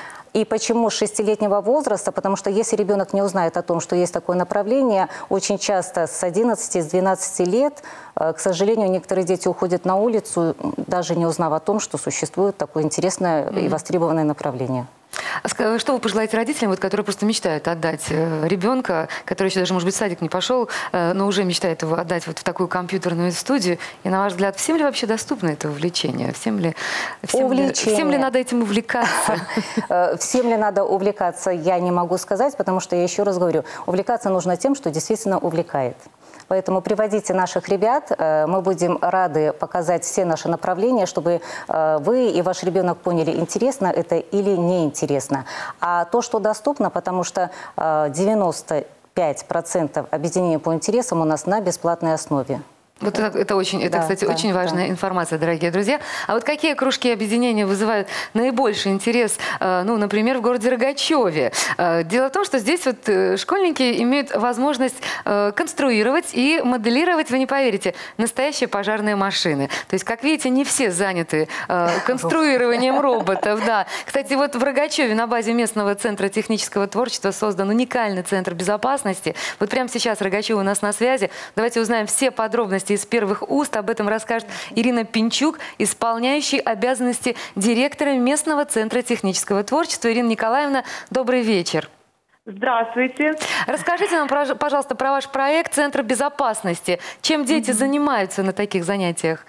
И почему с шестилетнего возраста? Потому что если ребенок не узнает о том, что есть такое направление, очень часто с одиннадцати, с двенадцати лет, к сожалению, некоторые дети уходят на улицу, даже не узнав о том, что существует такое интересное и востребованное направление. Что вы пожелаете родителям, вот, которые просто мечтают отдать ребенка, который еще даже, может быть, в садик не пошел, но уже мечтает его отдать вот в такую компьютерную студию? И, на ваш взгляд, всем ли вообще доступно это увлечение? Всем ли, всем ли, всем ли надо этим увлекаться? Всем ли надо увлекаться, я не могу сказать, потому что, я еще раз говорю, увлекаться нужно тем, что действительно увлекает. Поэтому приводите наших ребят, мы будем рады показать все наши направления, чтобы вы и ваш ребенок поняли, интересно это или неинтересно. А то, что доступно, потому что девяносто пять процентов объединений по интересам у нас на бесплатной основе. Вот это, это, очень, это, да, кстати, да, очень важная да. информация, дорогие друзья. А вот какие кружки и объединения вызывают наибольший интерес, ну, например, в городе Рогачеве? Дело в том, что здесь вот школьники имеют возможность конструировать и моделировать, вы не поверите, настоящие пожарные машины. То есть, как видите, не все заняты конструированием роботов. Да. Кстати, вот в Рогачеве на базе местного центра технического творчества создан уникальный центр безопасности. Вот прямо сейчас Рогачев у нас на связи. Давайте узнаем все подробности из первых уст. Об этом расскажет Ирина Пинчук, исполняющий обязанности директора местного центра технического творчества. Ирина Николаевна, добрый вечер. Здравствуйте. Расскажите нам, пожалуйста, про ваш проект «Центр безопасности». Чем дети mm-hmm. занимаются на таких занятиях?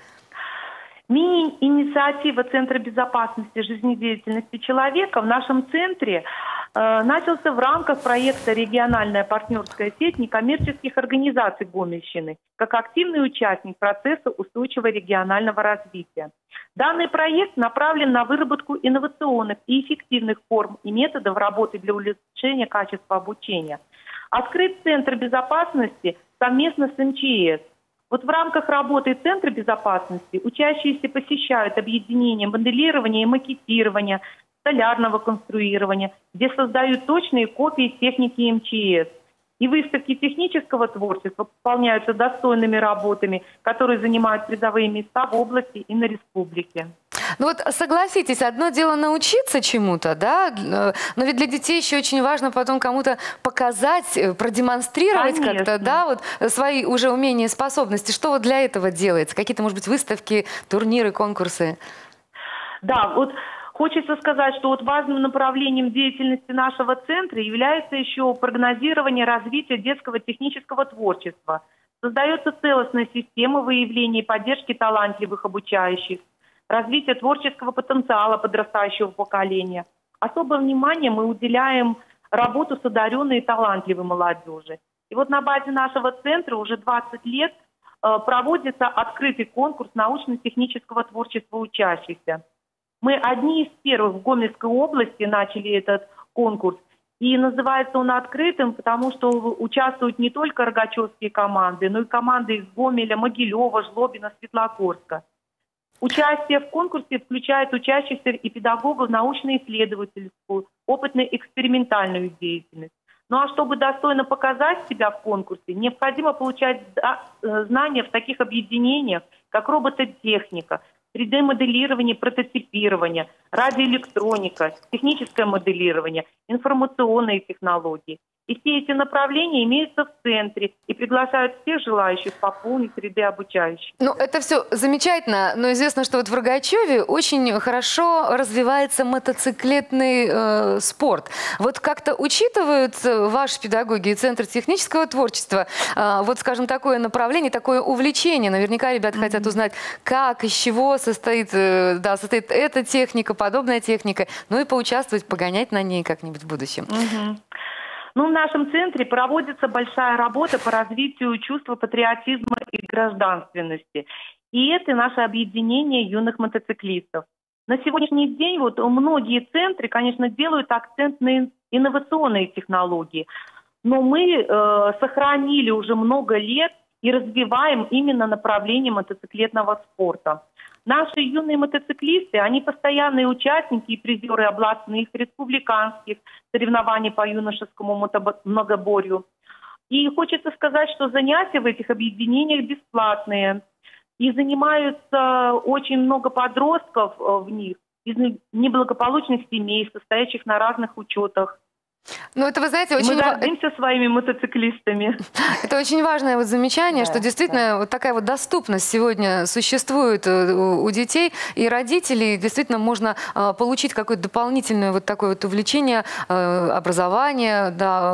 Мини-инициатива Центра безопасности жизнедеятельности человека в нашем центре начался в рамках проекта «Региональная партнерская сеть некоммерческих организаций Гомельщины» как активный участник процесса устойчивого регионального развития. Данный проект направлен на выработку инновационных и эффективных форм и методов работы для улучшения качества обучения. Открыт Центр безопасности совместно с эм че эс. Вот в рамках работы Центра безопасности учащиеся посещают объединения моделирования и макетирования, столярного конструирования, где создают точные копии техники эм че эс. И выставки технического творчества пополняются достойными работами, которые занимают призовые места в области и на республике. Ну вот согласитесь, одно дело научиться чему-то, да, но ведь для детей еще очень важно потом кому-то показать, продемонстрировать как-то, да, вот свои уже умения и способности. Что вот для этого делается? Какие-то, может быть, выставки, турниры, конкурсы? Да, вот хочется сказать, что вот важным направлением деятельности нашего центра является еще прогнозирование развития детского технического творчества. Создается целостная система выявления и поддержки талантливых обучающих, развитие творческого потенциала подрастающего поколения. Особое внимание мы уделяем работу с одаренной и талантливой молодежи. И вот на базе нашего центра уже двадцать лет э, проводится открытый конкурс научно-технического творчества учащихся. Мы одни из первых в Гомельской области начали этот конкурс. И называется он открытым, потому что участвуют не только рогачевские команды, но и команды из Гомеля, Могилева, Жлобина, Светлогорска. Участие в конкурсе включает учащихся и педагогов в научно-исследовательскую, опытно-экспериментальную деятельность. Ну а чтобы достойно показать себя в конкурсе, необходимо получать знания в таких объединениях, как робототехника, три дэ моделирование, прототипирование, радиоэлектроника, техническое моделирование, информационные технологии. И все эти направления имеются в центре и приглашают всех желающих пополнить ряды обучающих. Ну, это все замечательно, но известно, что вот в Рогачеве очень хорошо развивается мотоциклетный э, спорт. Вот как-то учитывают ваши педагоги и Центр технического творчества, э, вот, скажем, такое направление, такое увлечение? Наверняка ребята mm-hmm. хотят узнать, как, из чего состоит, э, да, состоит эта техника, подобная техника, ну и поучаствовать, погонять на ней как-нибудь в будущем. Mm-hmm. Ну, в нашем центре проводится большая работа по развитию чувства патриотизма и гражданственности. И это наше объединение юных мотоциклистов. На сегодняшний день вот многие центры, конечно, делают акцент на инновационные технологии. Но мы э, сохранили уже много лет и развиваем именно направление мотоциклетного спорта. Наши юные мотоциклисты, они постоянные участники и призеры областных, республиканских соревнований по юношескому многоборью. И хочется сказать, что занятия в этих объединениях бесплатные. И занимаются очень много подростков в них из неблагополучных семей, состоящих на разных учетах. Ну, это, вы знаете, очень... Мы гордимся своими мотоциклистами. Это очень важное вот замечание, да, что действительно да. вот такая вот доступность сегодня существует у, у детей и родителей. Действительно можно э, получить какое-то дополнительное вот такое вот увлечение, э, образование,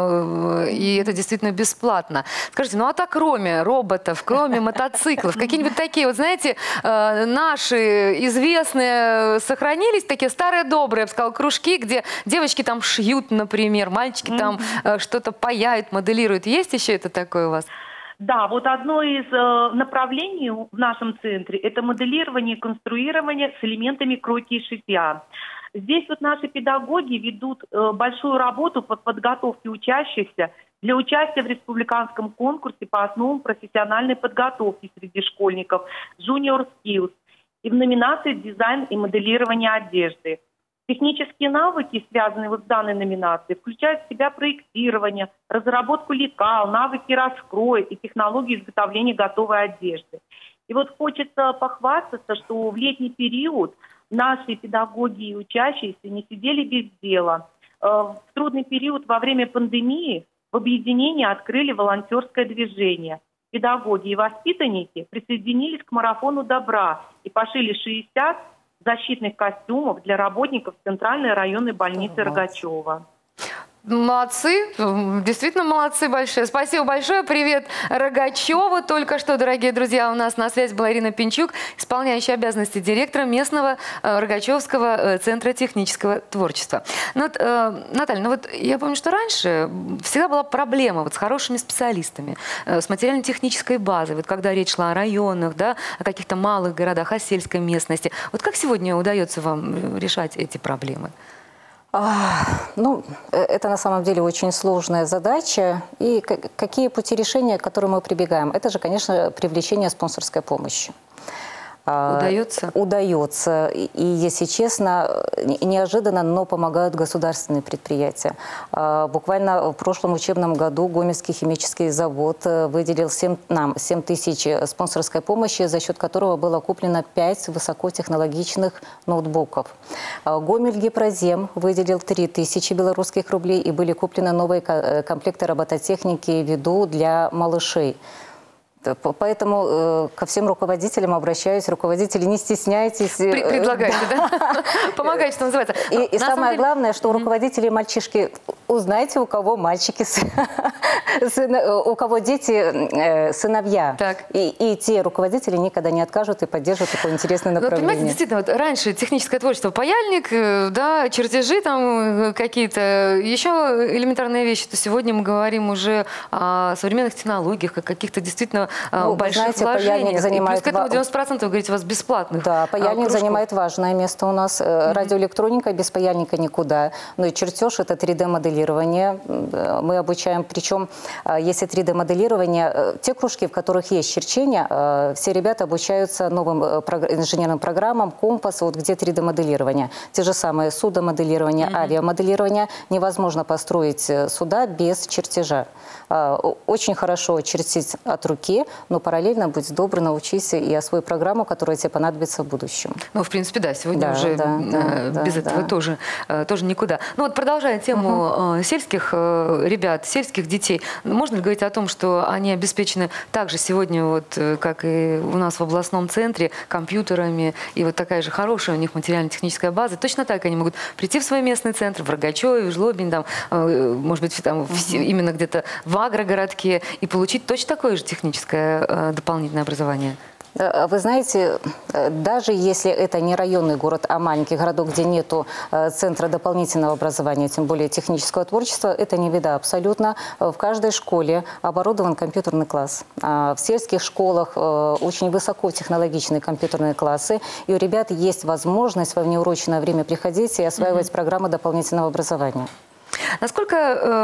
да, э, и это действительно бесплатно. Скажите, ну а так кроме роботов, кроме мотоциклов, какие-нибудь такие, вот знаете, э, наши известные сохранились, такие старые добрые, я бы сказала, кружки, где девочки там шьют, например, мальчики там mm-hmm. что-то паяют, моделируют. Есть еще это такое у вас? Да, вот одно из э, направлений в нашем центре – это моделирование и конструирование с элементами кройки и шитья. Здесь вот наши педагоги ведут э, большую работу по подготовке учащихся для участия в республиканском конкурсе по основам профессиональной подготовки среди школьников Junior Skills и в номинации «Дизайн и моделирование одежды». Технические навыки, связанные вот с данной номинацией, включают в себя проектирование, разработку лекал, навыки раскроя и технологии изготовления готовой одежды. И вот хочется похвастаться, что в летний период наши педагоги и учащиеся не сидели без дела. В трудный период во время пандемии в объединении открыли волонтерское движение. Педагоги и воспитанники присоединились к марафону добра и пошили шестьдесят защитных костюмов для работников Центральной районной больницы Рогачева. Молодцы, действительно молодцы большие. Спасибо большое. Привет Рогачеву. Только что, дорогие друзья, у нас на связи была Ирина Пинчук, исполняющая обязанности директора местного э, Рогачевского э, центра технического творчества. Ну, вот, э, Наталья, ну вот я помню, что раньше всегда была проблема вот с хорошими специалистами, э, с материально-технической базой. Вот когда речь шла о районах, да, о каких-то малых городах, о сельской местности. Вот как сегодня удается вам решать эти проблемы? Ну, это на самом деле очень сложная задача. И какие пути решения, к которым мы прибегаем? Это же, конечно, привлечение спонсорской помощи. Удается? Удается. И, если честно, неожиданно, но помогают государственные предприятия. Буквально в прошлом учебном году Гомельский химический завод выделил семь, нам семь тысяч спонсорской помощи, за счет которого было куплено пять высокотехнологичных ноутбуков. Гомельгипрозем выделил три тысячи белорусских рублей, и были куплены новые комплекты робототехники ВИДУ для малышей. Поэтому э, ко всем руководителям обращаюсь. Руководители, не стесняйтесь. При, предлагайте, да? Помогайте, что называется. И, и самое главное, что у руководителей мальчишки, узнайте, у кого мальчики, у кого дети сыновья. И, и те руководители никогда не откажут и поддержат такое интересное направление. Понимаете, действительно, вот раньше техническое творчество, паяльник, да, чертежи там какие-то, еще элементарные вещи, то сегодня мы говорим уже о современных технологиях, о каких-то действительно Ну, больших знаете, паяльник занимает... И плюс к этому девяносто процентов, вы говорите, у вас бесплатных. Да, паяльник кружков. занимает важное место у нас. Mm-hmm. Радиоэлектроника без паяльника никуда. Ну и чертеж – это три дэ моделирование. Мы обучаем, причем, если три дэ моделирование, те кружки, в которых есть черчение, все ребята обучаются новым инженерным программам, компас, вот где три дэ моделирование. Те же самые судомоделирование, mm-hmm. авиамоделирование. Невозможно построить суда без чертежа. Очень хорошо чертить от руки, но параллельно, будь добр, научись и освой программу, которая тебе понадобится в будущем. Ну, в принципе, да, сегодня да, уже да, да, без да, этого да. Тоже, тоже никуда. Ну вот, продолжая тему угу. сельских ребят, сельских детей, можно ли говорить о том, что они обеспечены также сегодня, вот, как и у нас в областном центре, компьютерами, и вот такая же хорошая у них материально-техническая база, точно так они могут прийти в свой местный центр, в Рогачеве, в Жлобине, там, может быть, там, угу. именно где-то в агрогородке, и получить точно такое же техническое э, дополнительное образование? Вы знаете, даже если это не районный город, а маленький городок, где нету центра дополнительного образования, тем более технического творчества, это не беда абсолютно. В каждой школе оборудован компьютерный класс. В сельских школах очень высокотехнологичные компьютерные классы, и у ребят есть возможность во внеурочное время приходить и осваивать mm-hmm. программы дополнительного образования. Насколько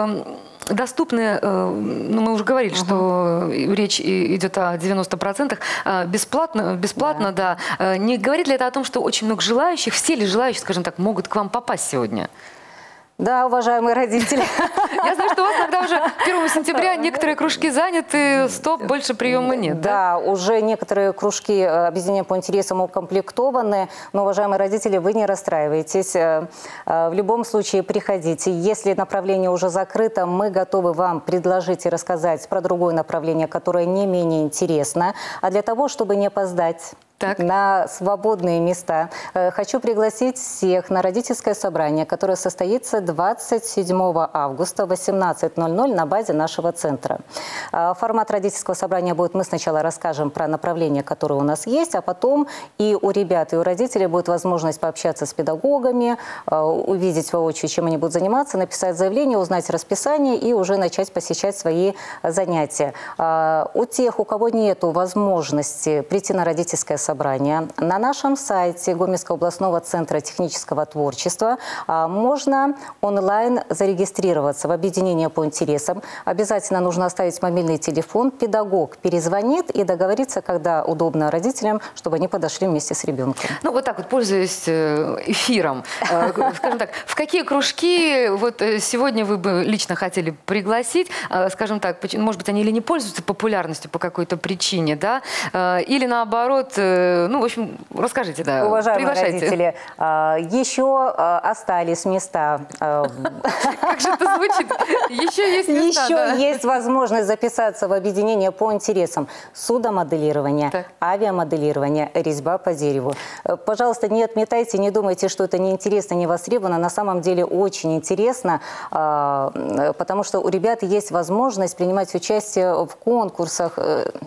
э, доступны, э, ну мы уже говорили, uh-huh. что речь идет о девяноста процентах, э, бесплатно, бесплатно, да. да. Э, не говорит ли это о том, что очень много желающих, все ли желающие, скажем так, могут к вам попасть сегодня? Да, уважаемые родители. Я знаю, что у вас тогда уже первого сентября некоторые кружки заняты, стоп, больше приема нет. Да, да? уже некоторые кружки объединения по интересам укомплектованы, но, уважаемые родители, вы не расстраивайтесь. В любом случае приходите. Если направление уже закрыто, мы готовы вам предложить и рассказать про другое направление, которое не менее интересно. А для того, чтобы не опоздать Так. на свободные места, хочу пригласить всех на родительское собрание, которое состоится двадцать седьмого августа в восемнадцать ноль ноль на базе нашего центра. Формат родительского собрания будет: мы сначала расскажем про направления, которые у нас есть, а потом и у ребят, и у родителей будет возможность пообщаться с педагогами, увидеть воочию, чем они будут заниматься, написать заявление, узнать расписание и уже начать посещать свои занятия. У тех, у кого нет возможности прийти на родительское собрание, собрания. На нашем сайте Гомельского областного центра технического творчества можно онлайн зарегистрироваться в объединение по интересам. Обязательно нужно оставить мобильный телефон. Педагог перезвонит и договорится, когда удобно родителям, чтобы они подошли вместе с ребенком. Ну вот так вот, пользуясь эфиром, скажем так, в какие кружки вот сегодня вы бы лично хотели пригласить, скажем так, может быть, они или не пользуются популярностью по какой-то причине, да, или наоборот, Ну, в общем, расскажите, да. Уважаемые родители, еще остались места. Как же это звучит? Еще есть места, Еще да. есть возможность записаться в объединение по интересам судомоделирования, Так. авиамоделирования, резьба по дереву. Пожалуйста, не отметайте, не думайте, что это неинтересно, не востребовано. На самом деле очень интересно, потому что у ребят есть возможность принимать участие в конкурсах,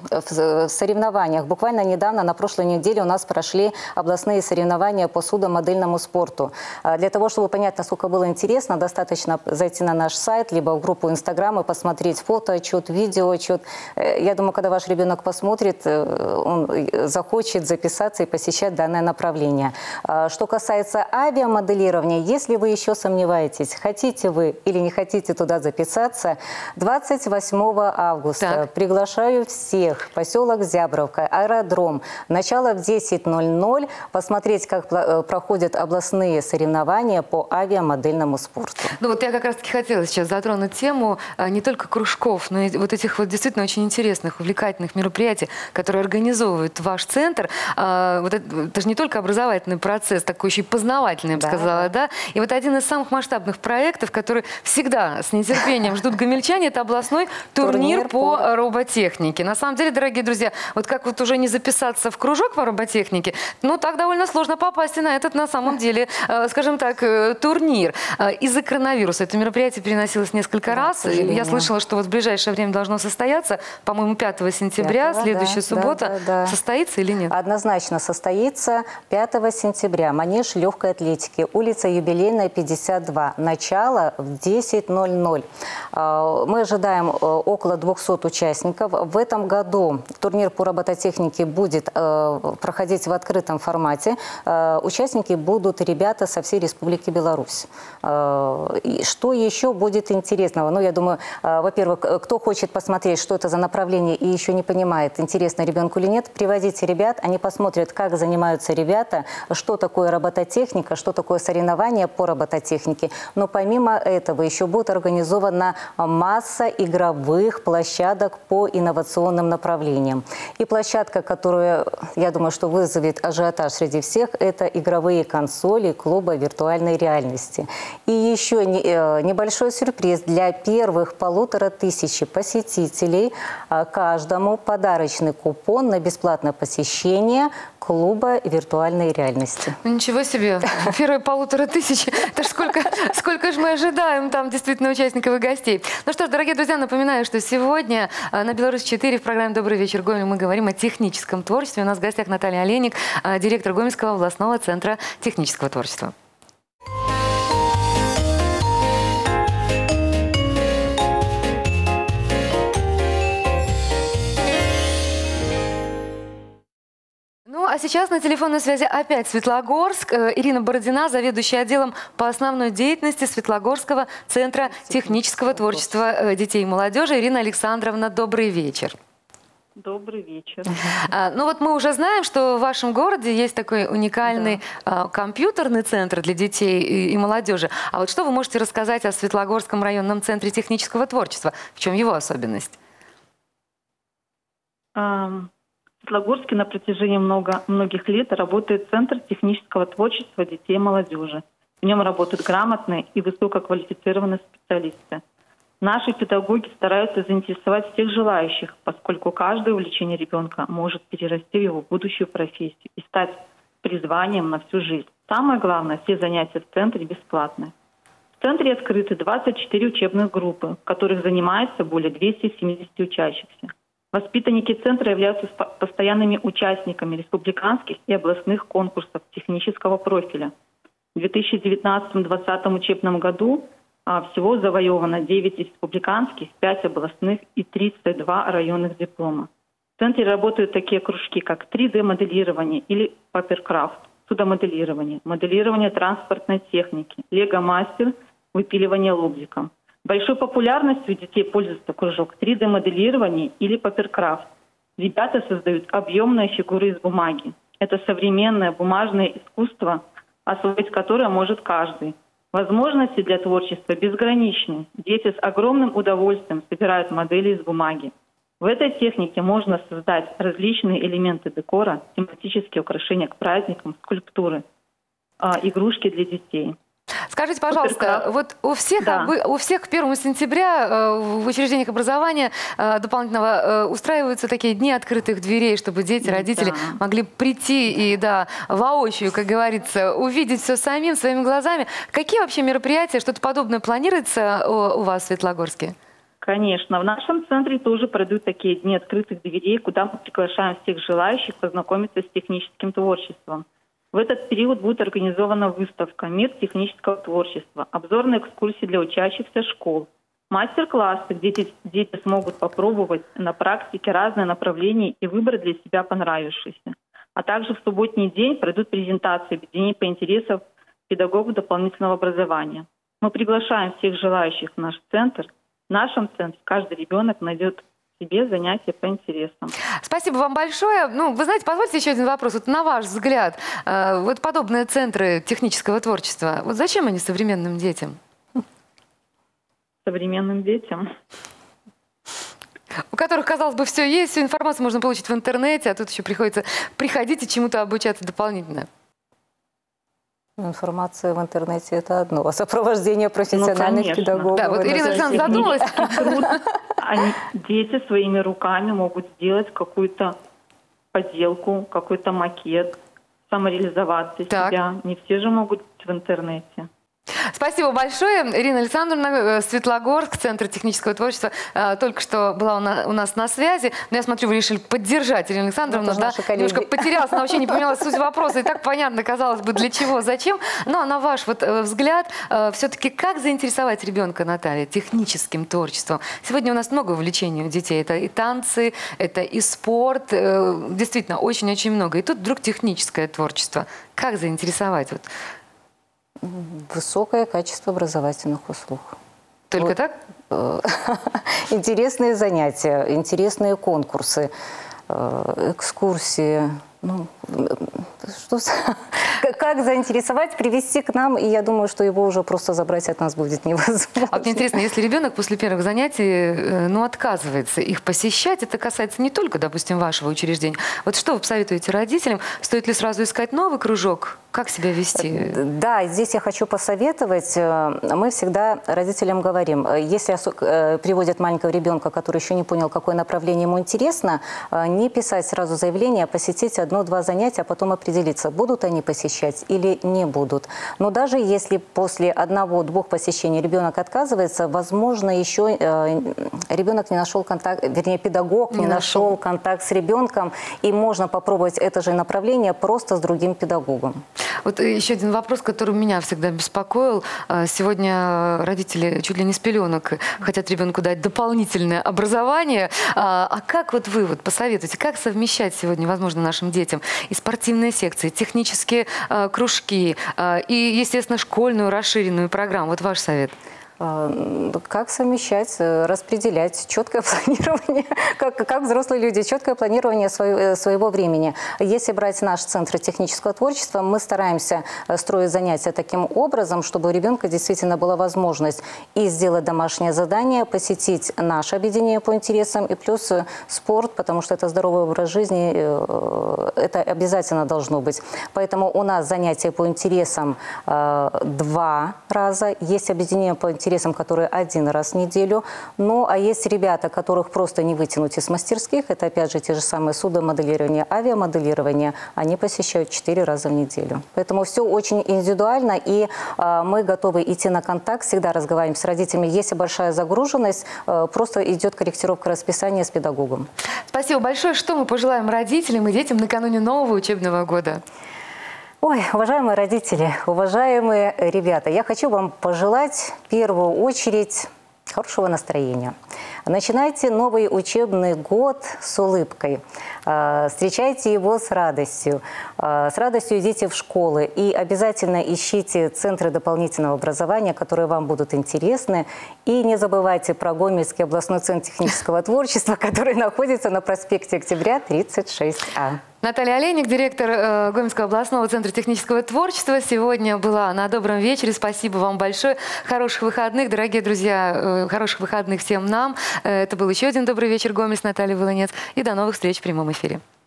в соревнованиях. Буквально недавно, на прошлой неделе, у нас прошли областные соревнования по судомодельному спорту. Для того, чтобы понять, насколько было интересно, достаточно зайти на наш сайт, либо в группу Инстаграм и посмотреть фотоотчет, видеоотчет. Я думаю, когда ваш ребенок посмотрит, он захочет записаться и посещать данное направление. Что касается авиамоделирования, если вы еще сомневаетесь, хотите вы или не хотите туда записаться, двадцать восьмого августа Так. приглашаю всех в поселок Зябровка, аэродром. Начало в десять ноль ноль. Посмотреть, как проходят областные соревнования по авиамодельному спорту. Ну вот я как раз-таки хотела сейчас затронуть тему а, не только кружков, но и вот этих вот действительно очень интересных, увлекательных мероприятий, которые организовывает ваш центр. А, вот это, это же не только образовательный процесс, такой еще и познавательный, я бы Да, сказала, да. да? И вот один из самых масштабных проектов, который всегда с нетерпением ждут гомельчане, это областной турнир, Турнир по по роботехнике. На самом деле, дорогие друзья, вот как вот уже не записаться в кружок по роботехнике, ну так довольно сложно попасть и на этот, на самом деле, э, скажем так, э, турнир. Э, Из-за коронавируса это мероприятие переносилось несколько Да, раз. к сожалению. Я слышала, что вот в ближайшее время должно состояться, по-моему, пятого сентября, пятого, следующая да, суббота. да, да, да. Состоится или нет? Однозначно состоится пятого сентября. Манеж легкой атлетики, улица Юбилейная, пятьдесят два. Начало в десять ноль ноль. Мы ожидаем около двухсот участников. В этом году турнир по робототехнике будет проходить в открытом формате. Участники будут ребята со всей Республики Беларусь. И что еще будет интересного? Ну, я думаю, во-первых, кто хочет посмотреть, что это за направление и еще не понимает, интересно ребенку или нет, приводите ребят, они посмотрят, как занимаются ребята, что такое робототехника, что такое соревнования по робототехнике. Но помимо этого еще будет организована масса игровых площадок по инновационным направлениям. И площадка, которую, я думаю, что вызовет ажиотаж среди всех, это игровые консоли клуба виртуальной реальности. И еще небольшой сюрприз для первых полутора тысяч посетителей. Каждому подарочный купон на бесплатное посещение клуба виртуальной реальности. Ну, ничего себе, первые полутора тысячи, это ж сколько, сколько же мы ожидаем там действительно участников и гостей. Ну что ж, дорогие друзья, напоминаю, что сегодня на Беларусь четыре в программе «Добрый вечер, Гомель» мы говорим о техническом творчестве. У нас в гостях Наталья Олейник, директор Гомельского областного центра технического творчества. Ну, а сейчас на телефонной связи опять Светлогорск. Ирина Бородина, заведующая отделом по основной деятельности Светлогорского центра технического творчества детей и молодежи. Ирина Александровна, добрый вечер. Добрый вечер. А, ну вот мы уже знаем, что в вашем городе есть такой уникальный да. а, компьютерный центр для детей и, и молодежи. А вот что вы можете рассказать о Светлогорском районном центре технического творчества? В чем его особенность? Um... В Светлогорске на протяжении много, многих лет работает Центр технического творчества детей и молодежи. В нем работают грамотные и высококвалифицированные специалисты. Наши педагоги стараются заинтересовать всех желающих, поскольку каждое увлечение ребенка может перерасти в его будущую профессию и стать призванием на всю жизнь. Самое главное, все занятия в центре бесплатные. В центре открыты двадцать четыре учебных группы, в которых занимается более двухсот семидесяти учащихся. Воспитанники центра являются постоянными участниками республиканских и областных конкурсов технического профиля. В две тысячи девятнадцатом — две тысячи двадцатом учебном году а, всего завоевано девять республиканских, пять областных и тридцать два районных диплома. В центре работают такие кружки, как три дэ моделирование или паперкрафт, судомоделирование, моделирование транспортной техники, лего-мастер, выпиливание лобзиком. Большой популярностью у детей пользуется кружок три дэ моделирование или паперкрафт. Ребята создают объемные фигуры из бумаги. Это современное бумажное искусство, освоить которое может каждый. Возможности для творчества безграничны. Дети с огромным удовольствием собирают модели из бумаги. В этой технике можно создать различные элементы декора, тематические украшения к праздникам, скульптуры, игрушки для детей. Скажите, пожалуйста, вот у всех, да. у всех к первому сентября в учреждениях образования дополнительного устраиваются такие дни открытых дверей, чтобы дети, родители да. могли прийти и да, воочию, как говорится, увидеть все самим, своими глазами. Какие вообще мероприятия, что-то подобное планируется у вас в Светлогорске? Конечно, в нашем центре тоже пройдут такие дни открытых дверей, куда мы приглашаем всех желающих познакомиться с техническим творчеством. В этот период будет организована выставка «Мир технического творчества», обзорные экскурсии для учащихся школ, мастер-классы, где дети, дети смогут попробовать на практике разные направления и выбрать для себя понравившиеся. А также в субботний день пройдут презентации объединений по интересам педагогов дополнительного образования. Мы приглашаем всех желающих в наш центр. В нашем центре каждый ребенок найдет себе занятия по интересам. Спасибо вам большое. Ну, вы знаете, позвольте еще один вопрос. Вот на ваш взгляд, э, вот подобные центры технического творчества, вот зачем они современным детям? Современным детям? У которых, казалось бы, все есть, всю информацию можно получить в интернете, а тут еще приходится приходить и чему-то обучаться дополнительно. Информация в интернете – это одно, а сопровождение профессиональных ну, педагогов. Да, вот Ирина Александровна задумалась. Они, дети своими руками могут сделать какую-то поделку, какой-то макет, самореализоваться так. себя. Не все же могут быть в интернете. Спасибо большое. Ирина Александровна, Светлогорск, Центр технического творчества, только что была у нас на связи. Но я смотрю, вы решили поддержать Ирину Александровну. Да, немножко потерялась, она вообще не поняла суть вопроса. И так понятно, казалось бы, для чего, зачем. Но на ваш вот взгляд, все-таки как заинтересовать ребенка, Наталья, техническим творчеством? Сегодня у нас много увлечений у детей. Это и танцы, это и спорт. Действительно, очень-очень много. И тут вдруг техническое творчество. Как заинтересовать? Вот. Высокое качество образовательных услуг. Только вот, так? Интересные занятия, интересные конкурсы, экскурсии. Ну, что, как заинтересовать, привести к нам, и я думаю, что его уже просто забрать от нас будет невозможно. А вот мне интересно, если ребенок после первых занятий ну, отказывается их посещать, это касается не только, допустим, вашего учреждения. Вот что вы посоветуете родителям? Стоит ли сразу искать новый кружок? Как себя вести? Да, здесь я хочу посоветовать. Мы всегда родителям говорим, если приводят маленького ребенка, который еще не понял, какое направление ему интересно, не писать сразу заявление, а посетить одно-два занятия, а потом определиться, будут они посещать или не будут. Но даже если после одного-двух посещений ребенок отказывается, возможно, еще ребенок не нашел контакт, вернее, педагог не, не нашел. нашел контакт с ребенком, и можно попробовать это же направление просто с другим педагогом. Вот еще один вопрос, который меня всегда беспокоил. Сегодня родители чуть ли не с пеленок хотят ребенку дать дополнительное образование. А как вот вы вот посоветуете, как совмещать сегодня, возможно, нашим детям и спортивные секции, технические кружки, и, естественно, школьную расширенную программу? Вот ваш совет. Как совмещать, распределять, четкое планирование, как, как взрослые люди, четкое планирование свое, своего времени. Если брать наш Центр технического творчества, мы стараемся строить занятия таким образом, чтобы у ребенка действительно была возможность и сделать домашнее задание, посетить наше объединение по интересам, и плюс спорт, потому что это здоровый образ жизни, это обязательно должно быть. Поэтому у нас занятия по интересам два раза, есть объединение по интересам, которые один раз в неделю. Ну, а есть ребята, которых просто не вытянуть из мастерских. Это, опять же, те же самые судомоделирование, авиамоделирование. Они посещают четыре раза в неделю. Поэтому все очень индивидуально, и э, мы готовы идти на контакт, всегда разговариваем с родителями. Если большая загруженность, э, просто идет корректировка расписания с педагогом. Спасибо большое. Что мы пожелаем родителям и детям накануне нового учебного года? Ой, уважаемые родители, уважаемые ребята, я хочу вам пожелать в первую очередь хорошего настроения. Начинайте новый учебный год с улыбкой. Встречайте его с радостью. С радостью идите в школы и обязательно ищите центры дополнительного образования, которые вам будут интересны. И не забывайте про Гомельский областной центр технического творчества, который находится на проспекте Октября, тридцать шесть А. Наталья Олейник, директор э, Гомельского областного центра технического творчества, сегодня была на Добром вечере. Спасибо вам большое. Хороших выходных, дорогие друзья, э, хороших выходных всем нам. Э, это был еще один Добрый вечер, Гомель с Натальей Волынец. И до новых встреч в прямом эфире.